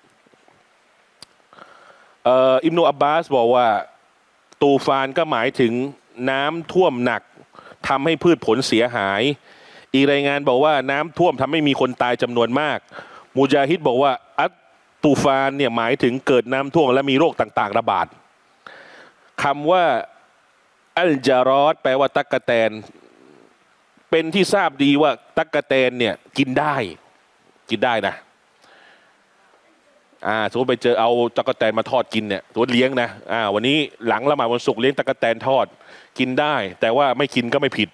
เอ่ออิบนุอับบาสบอกว่าตูฟานก็หมายถึงน้ำท่วมหนักทำให้พืชผลเสียหายอีกรายงานบอกว่าน้ำท่วมทำให้มีคนตายจำนวนมากมูจาฮิดบอกว่าอัตตูฟานเนี่ยหมายถึงเกิดน้ำท่วมและมีโรคต่างๆระบาดคำว่าอัลจารอดแปลว่าตั๊กแตนเป็นที่ทราบดีว่าตั๊กแตนเนี่ยกินได้กินได้นะอ่าสมมติไปเจอเอาตั๊กแตนมาทอดกินเนี่ยตัวเลี้ยงนะอ่าวันนี้หลังละหมาดวันศุกร์เลี้ยงตั๊กแตนทอดกินได้แต่ว่าไม่กินก็ไม่ผิด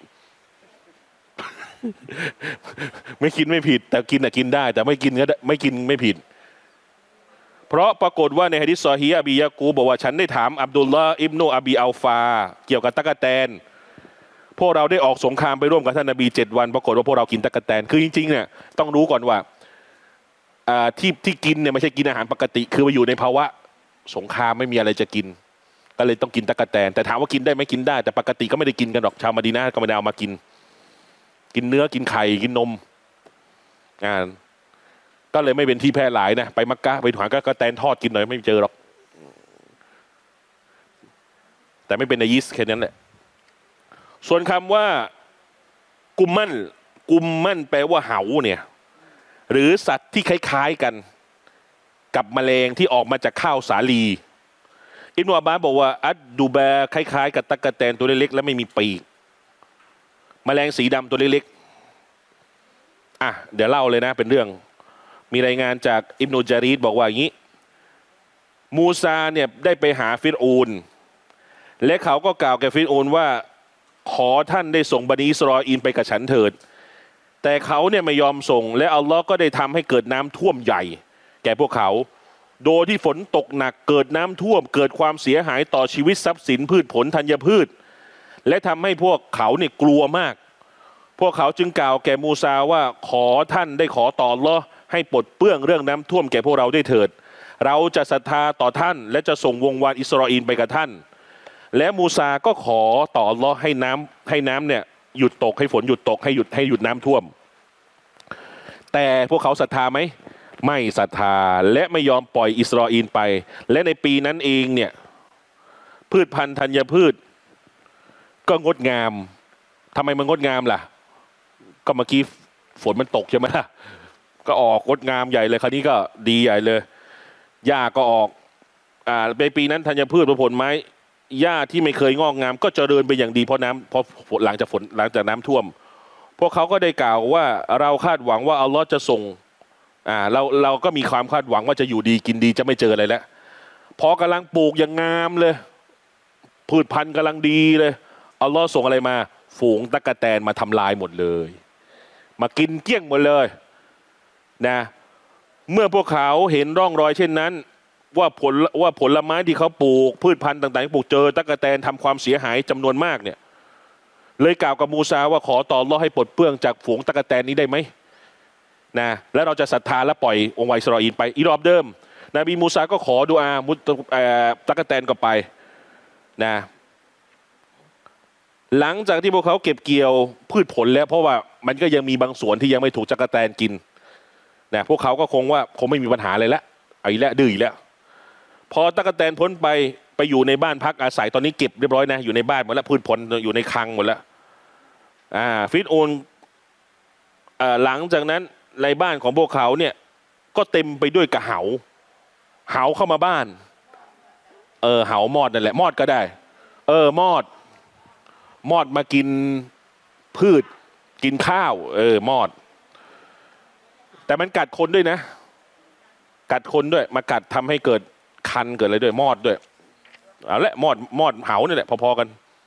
ไม่กินไม่ผิดแต่กินอ่ะกินได้แต่ไม่กินก็ไม่กินไม่ผิดเพราะปรากฏว่าในหะดีษซอฮีฮ์อบียะกูบอกว่าฉันได้ถามอับดุลลาห์อิบนุอบีอัลฟาเกี่ยวกับตั๊กแตนพวกเราได้ออกสงครามไปร่วมกับท่านนบีเจ็ดวันปรากฏว่าพวกเรากินตั๊กแตนคือจริงๆเนี่ยต้องรู้ก่อนว่าอ่าที่ที่กินเนี่ยไม่ใช่กินอาหารปกติคือมาอยู่ในภาวะสงครามไม่มีอะไรจะกินก็เลยต้องกินตั๊กแตนแต่ถามว่ากินได้ไหมกินได้แต่ปกติก็ไม่ได้กินกันหรอกชาวมะดีนะห์ก็ไม่ได้เอามากินกินเนื้อกินไข่กินนมอ่าก็เลยไม่เป็นที่แพร่หลายนะไปมักกะไปหาก็แตนทอดกินหน่อยไม่เจอหรอกแต่ไม่เป็นนายิสแค่นั้นแหละส่วนคำว่ากุมมั่นกุมมั่นแปลว่าเหาเนี่ยหรือสัตว์ที่คล้ายๆกันกับแมลงที่ออกมาจากข้าวสาลีอิบนุอับบาสบอกว่าอัดดูแบคล้ายๆกับตั๊กแตนตัวเล็กๆและไม่มีปีกแมลงสีดำตัวเล็กๆอ่ะเดี๋ยวเล่าเลยนะเป็นเรื่องมีรายงานจากอิบนุจารีดบอกว่าอย่างนี้มูซาเนี่ยได้ไปหาฟิรอูนและเขาก็กล่าวแก่ฟิรอูนว่าขอท่านได้ส่งบันิอิสราเอลไปกับฉันเถิดแต่เขาเนี่ยไม่ยอมส่งและอัลลอฮ์ก็ได้ทำให้เกิดน้ำท่วมใหญ่แก่พวกเขาโดยที่ฝนตกหนักเกิดน้ำท่วมเกิดความเสียหายต่อชีวิตทรัพย์สินพืชผลธัญพืชและทำให้พวกเขาเนี่ยกลัวมากพวกเขาจึงกล่าวแก่มูซาว่าขอท่านได้ขอต่ออัลลอฮ์ให้ปลดเปลื้องเรื่องน้ำท่วมแก่พวกเราได้เถิดเราจะศรัทธาต่อท่านและจะส่งวงวานอิสราเอลไปกับท่านและมูซาก็ขอต่ออัลลอฮ์ให้น้ำให้น้ำเนี่ยหยุดตกให้ฝนหยุดตกให้หยุดให้หยุดน้ำท่วมแต่พวกเขาศรัทธาไหมไม่ศรัทธาและไม่ยอมปล่อยอิสราเอลไปและในปีนั้นเองเนี่ยพืชพันธุ์ธัญพืชก็งดงามทำไมมันงดงามล่ะก็เมื่อกี้ฝนมันตกใช่ไหมล่ะก็ออกงดงามใหญ่เลยคราวนี้ก็ดีใหญ่เลยหญ้าก็ออกอ่าในปีนั้นธัญพืชผลไม้หญ้าที่ไม่เคยงอกงามก็เจริญไปอย่างดีเพราะน้ำเพราะหลังจากฝนหลังจากน้ำท่วมพวกเขาก็ได้กล่าวว่าเราคาดหวังว่าอัลลอฮ์จะส่งอ่าเราเราก็มีความคาดหวังว่าจะอยู่ดีกินดีจะไม่เจออะไรแล้วพอกำลังปลูกอย่างงามเลยพืชพันธุ์กำลังดีเลยอัลลอฮ์ส่งอะไรมาฝูงตั๊กแตนมาทำลายหมดเลยมากินเกลี้ยงหมดเลยนะเมื่อพวกเขาเห็นร่องรอยเช่นนั้นว่าผลว่าผลไม้ที่เขาปลูกพืชพันธุ์ต่างๆที่ปลูกเจอตั๊กแตนทำความเสียหายจำนวนมากเนี่ยเลยกล่าวกับมูซาว่าขอต่ออัลเลาะห์ให้ปลดเปลื้องจากฝูงตั๊กแตนนี้ได้ไหมนะแล้วเราจะศรัทธาและปล่อยองค์อิสราเอลไปอีรอบเดิมนบีมูซาก็ขอดุอามุตตักแตนก็ไปนะหลังจากที่พวกเขาเก็บเกี่ยวพืชผลแล้วเพราะว่ามันก็ยังมีบางส่วนที่ยังไม่ถูกตักแตนกินนะพวกเขาก็คงว่าคงไม่มีปัญหาอะไรแล้วไอ้แล้วดื้อแล้วพอตักแตนพ้นไปไปอยู่ในบ้านพักอาศัยตอนนี้เก็บเรียบร้อยนะอยู่ในบ้านหมดแล้วพืชผลอยู่ในคลังหมดแล้วอ่าฟิรเอาน์หลังจากนั้นในบ้านของพวกเขาเนี่ยก็เต็มไปด้วยกระเหาเหาเข้ามาบ้านเออเหามอดนั่นแหละมอดก็ได้เออมอดมอดมากินพืชกินข้าวเออมอดแต่มันกัดคนด้วยนะกัดคนด้วยมากัดทำให้เกิดคันเกิดอะไรด้วยมอดด้วยเอาละมอดมอดเหานี่แหละพอๆกัน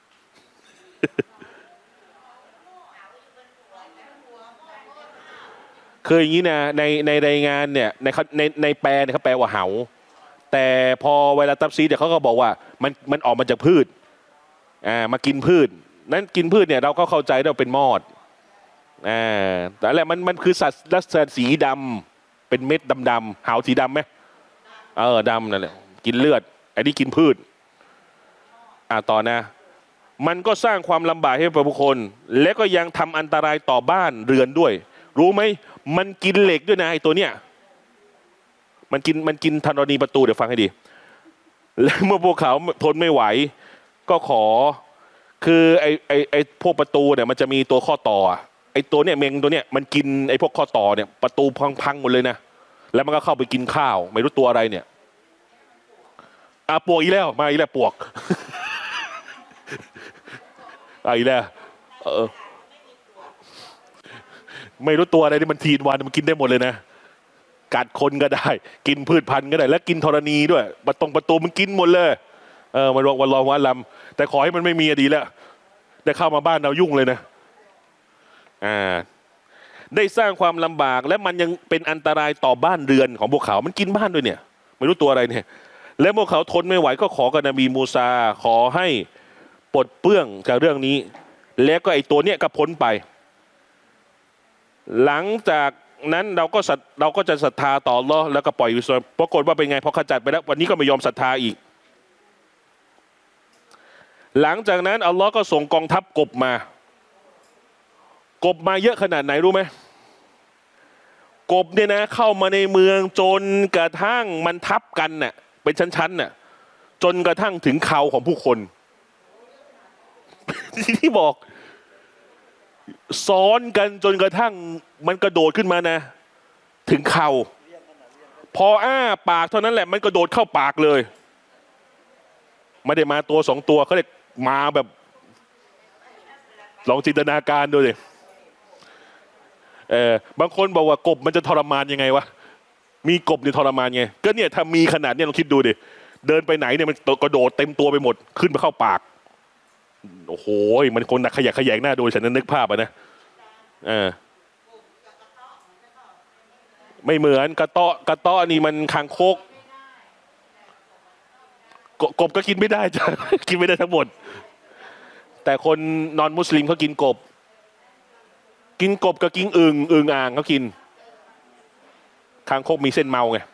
คืออย่างนี้นะในในรายงานเนี่ยในในในแปลเนี่ยเขาแปลว่าเหาแต่พอเวลาตัฟซีรเนี่ยเขาก็บอกว่ามันมันออกมาจากพืชอ่ามากินพืชนั้นกินพืชเนี่ยเราก็เข้าใจได้ว่าเป็นมอดอ่าแต่แหละมันมันคือสัตว์ลักษณะสีดำเป็นเม็ดดำๆเหาสีดำไหมเออดำนั่นแหละกินเลือดไอ้นี่กินพืชอ่าต่อนะมันก็สร้างความลำบากให้บุคคลและก็ยังทำอันตรายต่อบ้านเรือนด้วยรู้ไหมมันกินเหล็กด้วยนะไอ้ตัวเนี้ยมันกินมันกินธรณีประตูเดี๋ยวฟังให้ดีแล้วเมื่อพวกเขาทนไม่ไหวก็ขอคือไอ้ไอ้ไอ้พวกประตูเนี่ยมันจะมีตัวข้อต่อไอ้ตัวเนี้ยเมงตัวเนี้ยมันกินไอ้พวกข้อต่อเนี่ยประตูพังๆหมดเลยนะแล้วมันก็เข้าไปกินข้าวไม่รู้ตัวอะไรเนี่ยอ่ะปวกอีแล้วมาอีแล้วปวกไอ้แล้วเออไม่รู้ตัวอะไรที่มันทีนวันมันกินได้หมดเลยนะกัดคนก็ได้กินพืชพันธุ์ก็ได้และกินธรณีด้วยประตงประตูมันกินหมดเลยเออมันบอกวันรอวันลำแต่ขอให้มันไม่มีดีแล้วได้เข้ามาบ้านเรายุ่งเลยนะอ่าได้สร้างความลำบากและมันยังเป็นอันตรายต่อบ้านเรือนของพวกเขามันกินบ้านด้วยเนี่ยไม่รู้ตัวอะไรเนี่ยและพวกเขาทนไม่ไหวก็ขอกับนบีมูซาขอให้ปลดเปลื้องจากเรื่องนี้แล้วก็ไอ้ตัวเนี้ยก็พ้นไปหลังจากนั้นเราก็เราก็จะศรัทธาต่ออัลเลาะห์แล้วก็ปล่อยอิสราเอลปรากฏว่าเป็นไงพอขจัดไปแล้ววันนี้ก็ไม่ยอมศรัทธาอีกหลังจากนั้นอัลเลาะห์ก็ส่งกองทัพกบมากบมาเยอะขนาดไหนรู้ไหมกบเนี่ยนะเข้ามาในเมืองจนกระทั่งมันทับกันเน่ะเป็นชั้นๆน่ะจนกระทั่งถึงเข่าของผู้คนที่บอกซ้อนกันจนกระทั่งมันกระโดดขึ้นมานะถึงเข่าพออ้าปากเท่านั้นแหละมันกระโดดเข้าปากเลยไม่ได้มาตัวสองตัวเขาเรียกมาแบบลองจินตนาการดูสิเออบางคนบอกว่ากบมันจะทรมานยังไงวะมีกบเนี่ยทรมานไงก็เนี่ยถ้ามีขนาดเนี่ยลองคิดดูดิเดินไปไหนเนี่ยมันกระโดดเต็มตัวไปหมดขึ้นไปเข้าปากโอ้โหมันคนหนักขยะขยงหน้าดูฉันนึกภาพอ่ะนะเออไม่เหมือนกระเตาะกระเตาะนี่มันคางคกกบก็กินไม่ได้จ้ะกินไม่ได้ทั้งหมดแต่คนนอนมุสลิมเขากินกบกินกบกับกินอึ่งอึ่งอ่างเขากินคางคกมีเส้นเมาไง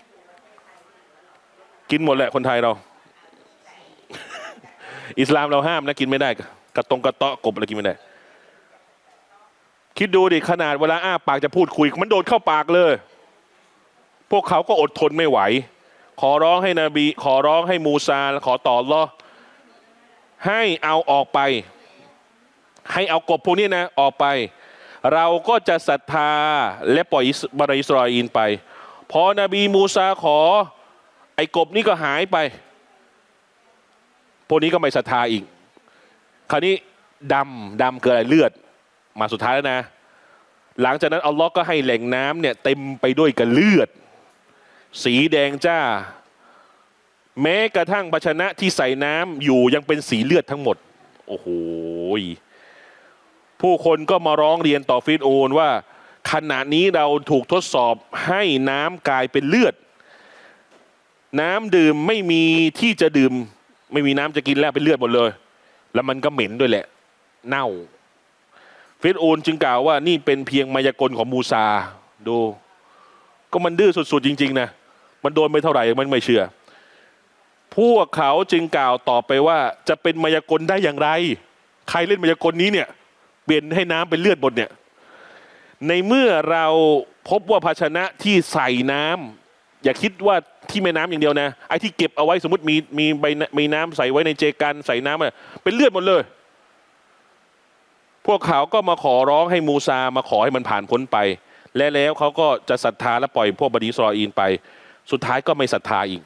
กินหมดแหละคนไทยเราอิสลามเราห้ามนะกินไม่ได้กระตงกระเตาะกบอะไรกินไม่ได้คิดดูดิขนาดเวลาอ้าปากจะพูดคุยมันโดนเข้าปากเลยพวกเขาก็อดทนไม่ไหวขอร้องให้นบีขอร้องให้มูซาขอต่ออัลเลาะห์ให้เอาออกไปให้เอากบพวกนี้นะออกไปเราก็จะศรัทธาและปล่อยบรรดาอิสราเอลไปพอนบีมูซาขอไอ้กบนี้ก็หายไปพวกนี้ก็ไม่ศรัทธาอีกคราวนี้ดำดำเกิดอะไรเลือดมาสุดท้ายแล้วนะหลังจากนั้นอัลลอฮ์ก็ให้แหล่งน้ำเนี่ยเต็มไปด้วยกับเลือดสีแดงจ้าแม้กระทั่งภาชนะที่ใส่น้ำอยู่ยังเป็นสีเลือดทั้งหมดโอ้โหผู้คนก็มาร้องเรียนต่อฟิรเอาน์ว่าขณะนี้เราถูกทดสอบให้น้ำกลายเป็นเลือดน้ำดื่มไม่มีที่จะดื่มไม่มีน้ำจะกินแล้วเป็นเลือดหมดเลยแล้วมันก็เหม็นด้วยแหละเน่าฟิรเอาน์จึงกล่าวว่านี่เป็นเพียงมายากลของมูซาดูก็มันดื้อสุดๆจริงๆนะมันโดนไปเท่าไหร่มันไม่เชื่อพวกเขาจึงกล่าวต่อไปว่าจะเป็นมายากลได้อย่างไรใครเล่นมายากลนี้เนี่ยเปลี่ยนให้น้ำเป็นเลือดหมดเนี่ยในเมื่อเราพบว่าภาชนะที่ใส่น้ำอย่าคิดว่าที่แม่น้ำอย่างเดียวนะไอ้ที่เก็บเอาไว้สมมติมีมีใบมีน้ำใส่ไว้ในเจกันใส่น้ำเป็นเลือดหมดเลยพวกเขาก็มาขอร้องให้มูซามาขอให้มันผ่านพ้นไปและแล้วเขาก็จะศรัทธาและปล่อยพวกบันิอิสราอีลไปสุดท้ายก็ไม่ศรัทธาอีก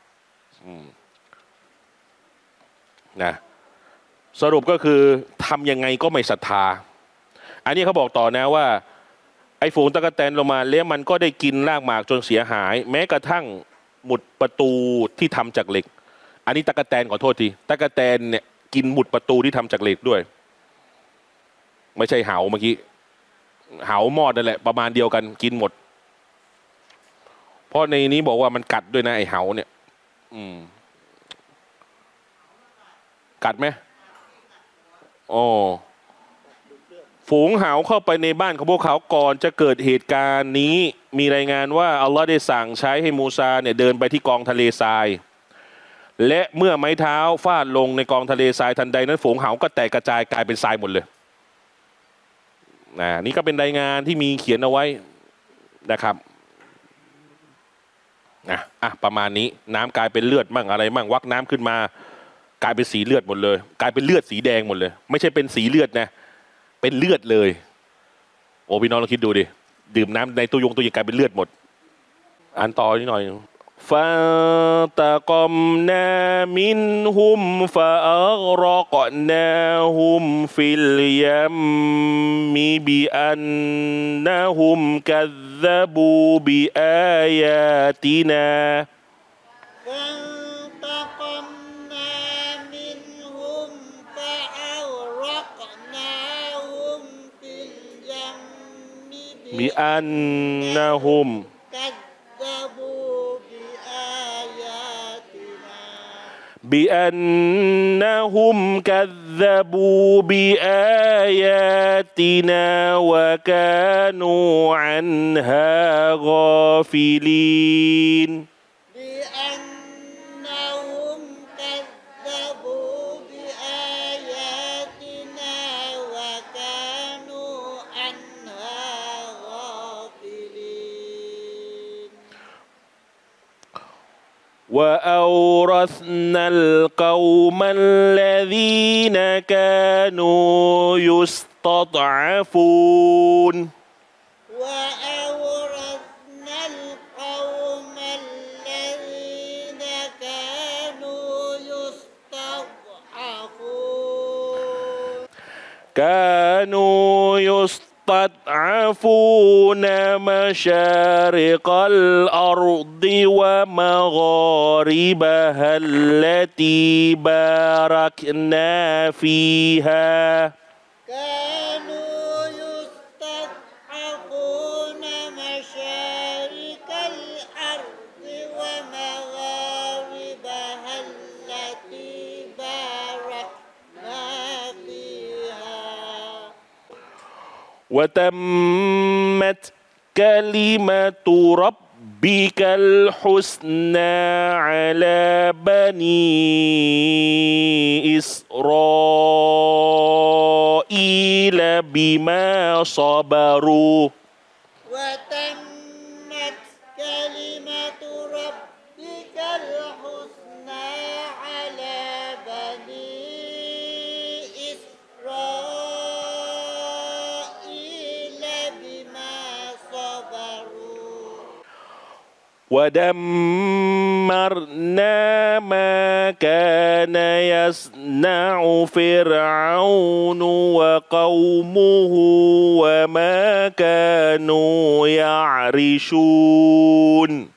นะสรุปก็คือทำยังไงก็ไม่ศรัทธาอันนี้เขาบอกต่อนะว่าไอ้ฝูงตะกแตนลงมาแล้วมันก็ได้กินรากหมากจนเสียหายแม้กระทั่งหมุดประตูที่ทำจากเหล็กอันนี้ตะกแตนขอโทษทีตะกแตนเนี่ยกินหมุดประตูที่ทำจากเหล็กด้วยไม่ใช่เหาเมื่อกี้เหามอดนั่นแหละประมาณเดียวกันกินหมดเพราะในนี้บอกว่ามันกัดด้วยนะไอ้เหาเนี่ยอืมกัดไหมโอ้ฝูงเหาเข้าไปในบ้านของพวกเขาก่อนจะเกิดเหตุการณ์นี้มีรายงานว่าอัลลอฮ์ได้สั่งใช้ให้มูซาเนี่ยเดินไปที่กองทะเลทรายและเมื่อไม้เท้าฟาดลงในกองทะเลทรายทันใดนั้นฝูงเหาก็แตกกระจายกลายเป็นทรายหมดเลยนะนี่ก็เป็นรายงานที่มีเขียนเอาไว้นะครับนะอ่ะประมาณนี้น้ำกลายเป็นเลือดมั่งอะไรมั่งวักน้ำขึ้นมากลายเป็นสีเลือดหมดเลยกลายเป็นเลือดสีแดงหมดเลยไม่ใช่เป็นสีเลือดนะเป็นเลือดเลยโอ้พี่น้องลองคิดดูดิดื่มน้ำในตู้ยงตู้เย็นกลายเป็นเลือดหมดอ่านต่อนิดหน่อยฟาตะกอมนามินฮุมฟาอักรอกนาฮุมฟิลยัมมิบิอันนะฮุมกัซซะบูบิอายาตินาบิอันนะฮุมบิอันนะฮุมกัซซะบูบิอายาตินาวะกานูอันฮากอฟิลีนوأورثنا القوم الذين كانوا يستضعفون وأورثنا القوم الذين كانوا يستضعفون كانوا يستضعفون يستضعفون مشارق الأرض ومغاربها التي باركنا فيها كانوا يستضعفون مشارق الأرض ومغاربها التي باركنا فيها وتمت كلمة ربك الحسنى على بني إسرائيل بما صبروا وتمت كلمة ربك الحسنى على بني ودمرنا ما كان يصنع فرعون وقومه وما كانوا يعرشون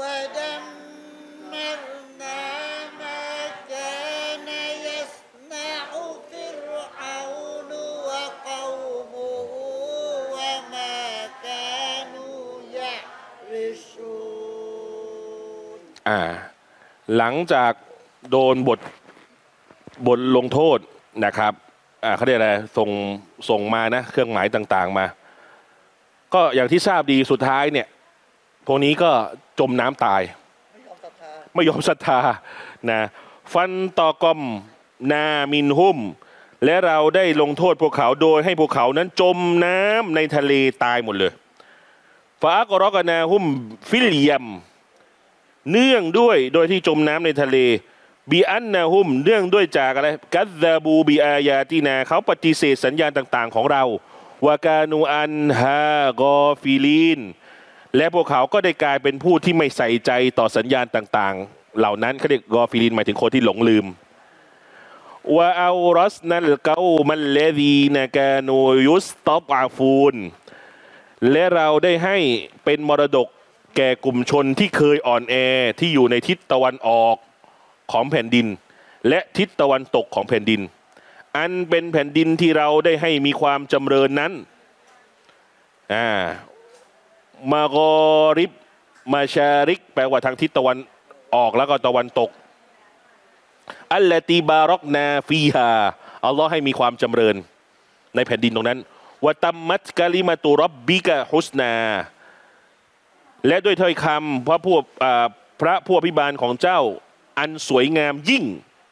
หลังจากโดนบทบทลงโทษนะครับอ่าเขาเรียกอะไรส่งส่งมานะเครื่องหมายต่างๆมาก็อย่างที่ทราบดีสุดท้ายเนี่ยพวกนี้ก็จมน้ำตายไม่ยอมศรัทธาไม่ยอมศรัทธานะฟันตอกอมนามินหุมและเราได้ลงโทษพวกเขาโดยให้พวกเขานั้นจมน้ำในทะเลตายหมดเลยฟาอักรอกนาหุมฟิลยัมเนื่องด้วยโดยที่จมน้ำในทะเลบีอันนาหุมเนื่องด้วยจากอะไรกัซซาบูบีอายาตินาเขาปฏิเสธสัญญาณต่างๆของเราวากานูอันฮากอฟิลีนและพวกเขาก็ได้กลายเป็นผู้ที่ไม่ใส่ใจต่อสัญญาณต่างๆเหล่านั้นเขาเรียกกอฟิลีนหมายถึงคนที่หลงลืมว่าอัลรัสนัลกามันเลดีนากานูยุสตอบอาฟูนและเราได้ให้เป็นมรดกแก่กลุ่มชนที่เคยอ่อนแอที่อยู่ในทิศตะวันออกของแผ่นดินและทิศตะวันตกของแผ่นดินอันเป็นแผ่นดินที่เราได้ให้มีความจำเริญนั้นอ่ามากอริบมาชาริกแปลว่าทางทิศตะวันออกแล้วก็ตะวันตกอัลลตีบารอกนาฟีฮาอัลลอฮ์ให้มีความจำเริญในแผ่นดินตรงนั้นวะตัมมัตกะลิมาตุรับบิกะฮุสนาและด้วยถ้อยคำพระผู้พระผู้อภิบาลของเจ้าอันสวยงามยิ่ง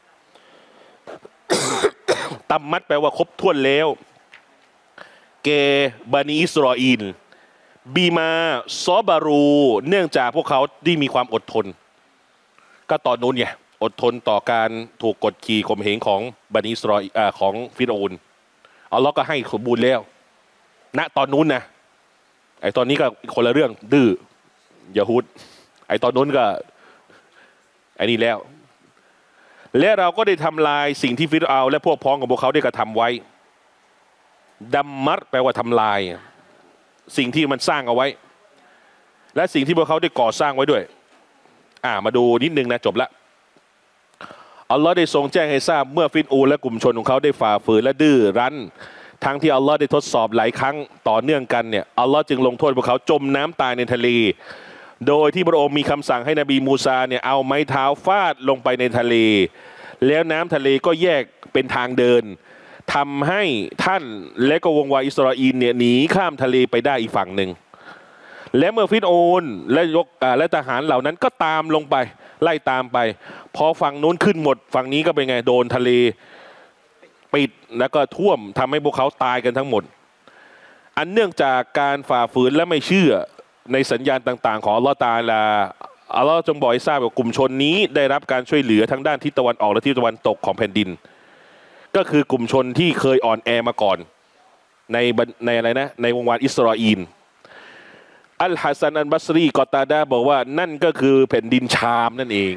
ตัมมัตแปลว่าครบถ้วนแล้วเกบานีอิสราเอลบีมาซอบารูเนื่องจากพวกเขาที่มีความอดทนก็ตอนนู้นไงอดทนต่อการถูกกดขี่ข่มเหงของบานีอิสราเอลของฟิรเอานอัลลอฮ์ก็ให้สมบูรณ์แล้วณตอนนู้นนะไอตอนนี้ก็คนละเรื่องดื้อยะฮูดไอตอนนู้นก็ไอนี่แล้วและเราก็ได้ทำลายสิ่งที่ฟิรเอาและพวกพ้องของพวกเขาได้กระทำไว้ดัมมัรแปลว่าทำลายสิ่งที่มันสร้างเอาไว้และสิ่งที่พวกเขาได้ก่อสร้างไว้ด้วยอ่ามาดูนิดนึงนะจบละอัลลอฮ์ได้ทรงแจ้งให้ทราบเมื่อฟิรเอาและกลุ่มชนของเขาได้ฝ่าฝืนและดื้อรั้นทั้งที่อัลลอฮ์ได้ทดสอบหลายครั้งต่อเนื่องกันเนี่ยอัลลอฮ์จึงลงโทษพวกเขาจมน้ำตายในทะเลโดยที่พระองค์มีคำสั่งให้นบีมูซาเนี่ยเอาไม้เท้าฟาดลงไปในทะเลแล้วน้ำทะเลก็แยกเป็นทางเดินทำให้ท่านและก็วงวานอิสราเอลเนี่ยหนีข้ามทะเลไปได้อีกฝั่งหนึ่งและเมื่อฟิรเอานและยกและทหารเหล่านั้นก็ตามลงไปไล่ตามไปพอฝั่งนู้นขึ้นหมดฝั่งนี้ก็เป็นไงโดนทะเลปิดแล้วก็ท่วมทำให้พวกเขาตายกันทั้งหมดอันเนื่องจากการฝ่าฝืนและไม่เชื่อในสัญญาณต่างๆของอัลลอฮฺตะอาลาอัลลอฮฺจงบอกให้ทราบว่ากลุ่มชนนี้ได้รับการช่วยเหลือทั้งด้านทิศตะวันออกและทิศตะวันตกของแผ่นดินก็คือกลุ่มชนที่เคยอ่อนแอมาก่อนในในอะไรนะในวงวานอิสราเอลอัลฮัสซันอัลบัสรีกอตาดาบอกว่านั่นก็คือแผ่นดินชามนั่นเอง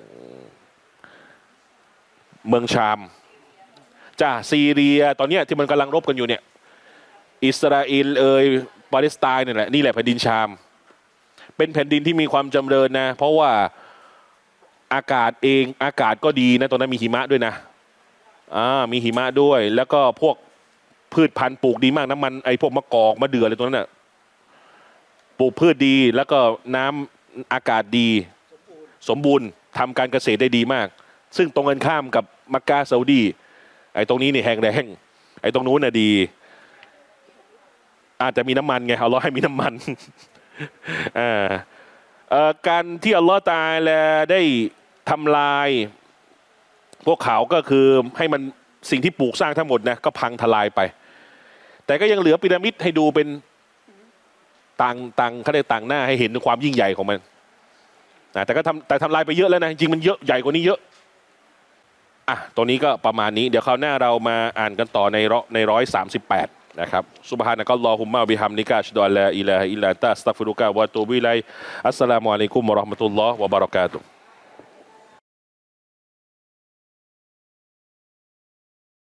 เมืองชามจ้าซีเรียตอนนี้ที่มันกำลังรบกันอยู่เนี่ยอิสราเอลเอยปาเลสไตน์นี่แหละนี่แหละแผ่นดินชามเป็นแผ่นดินที่มีความจำเริญนะเพราะว่าอากาศเองอากาศก็ดีนะตอนนั้นมีหิมะด้วยนะอ่ามีหิมะด้วยแล้วก็พวกพืชพันธุ์ปลูกดีมากน้ำมันไอ้พวกมะกอกมะเดื่ออะไรตัวนั้นน่ะปลูกพืชดีแล้วก็น้ำอากาศดีสมบูรณ์ทำการเกษตรได้ดีมากซึ่งตรงกันข้ามกับมักกะซาอุดีไอ้ตรงนี้นี่แห้งแล้งไอ้ตรงนู้นน่ะดีอาจจะมีน้ำมันไงอัลลอฮ์ให้มีน้ำมันอ่าการที่อัลลอฮ์ตะอาลาได้ทำลายพวกเขาก็คือให้มันสิ่งที่ปลูกสร้างทั้งหมดนะก็พังทลายไปแต่ก็ยังเหลือพีระมิดให้ดูเป็นต่างต่างเขาเรียกต่างหน้าให้เห็นความยิ่งใหญ่ของมันนะแต่ก็ทำแต่ทำลายไปเยอะแล้วนะจริงมันเยอะใหญ่กว่านี้เยอะอ่ะตัวนี้ก็ประมาณนี้เดี๋ยวคราวหน้าเรามาอ่านกันต่อในร้อยในร้อยสามสิบแปดนะครับซุบฮานะกัลลอฮุมมะบิฮัมดิกะอัชฮะดุอัลลาอิลาฮะอิลลัลลอฮ์อัสตัฆฟิรุกะวะอะตูบิอิลัยอัสสลามุอะลัยกุมวะเราะห์มะตุลลอฮ์วะบะเราะกาตุฮ์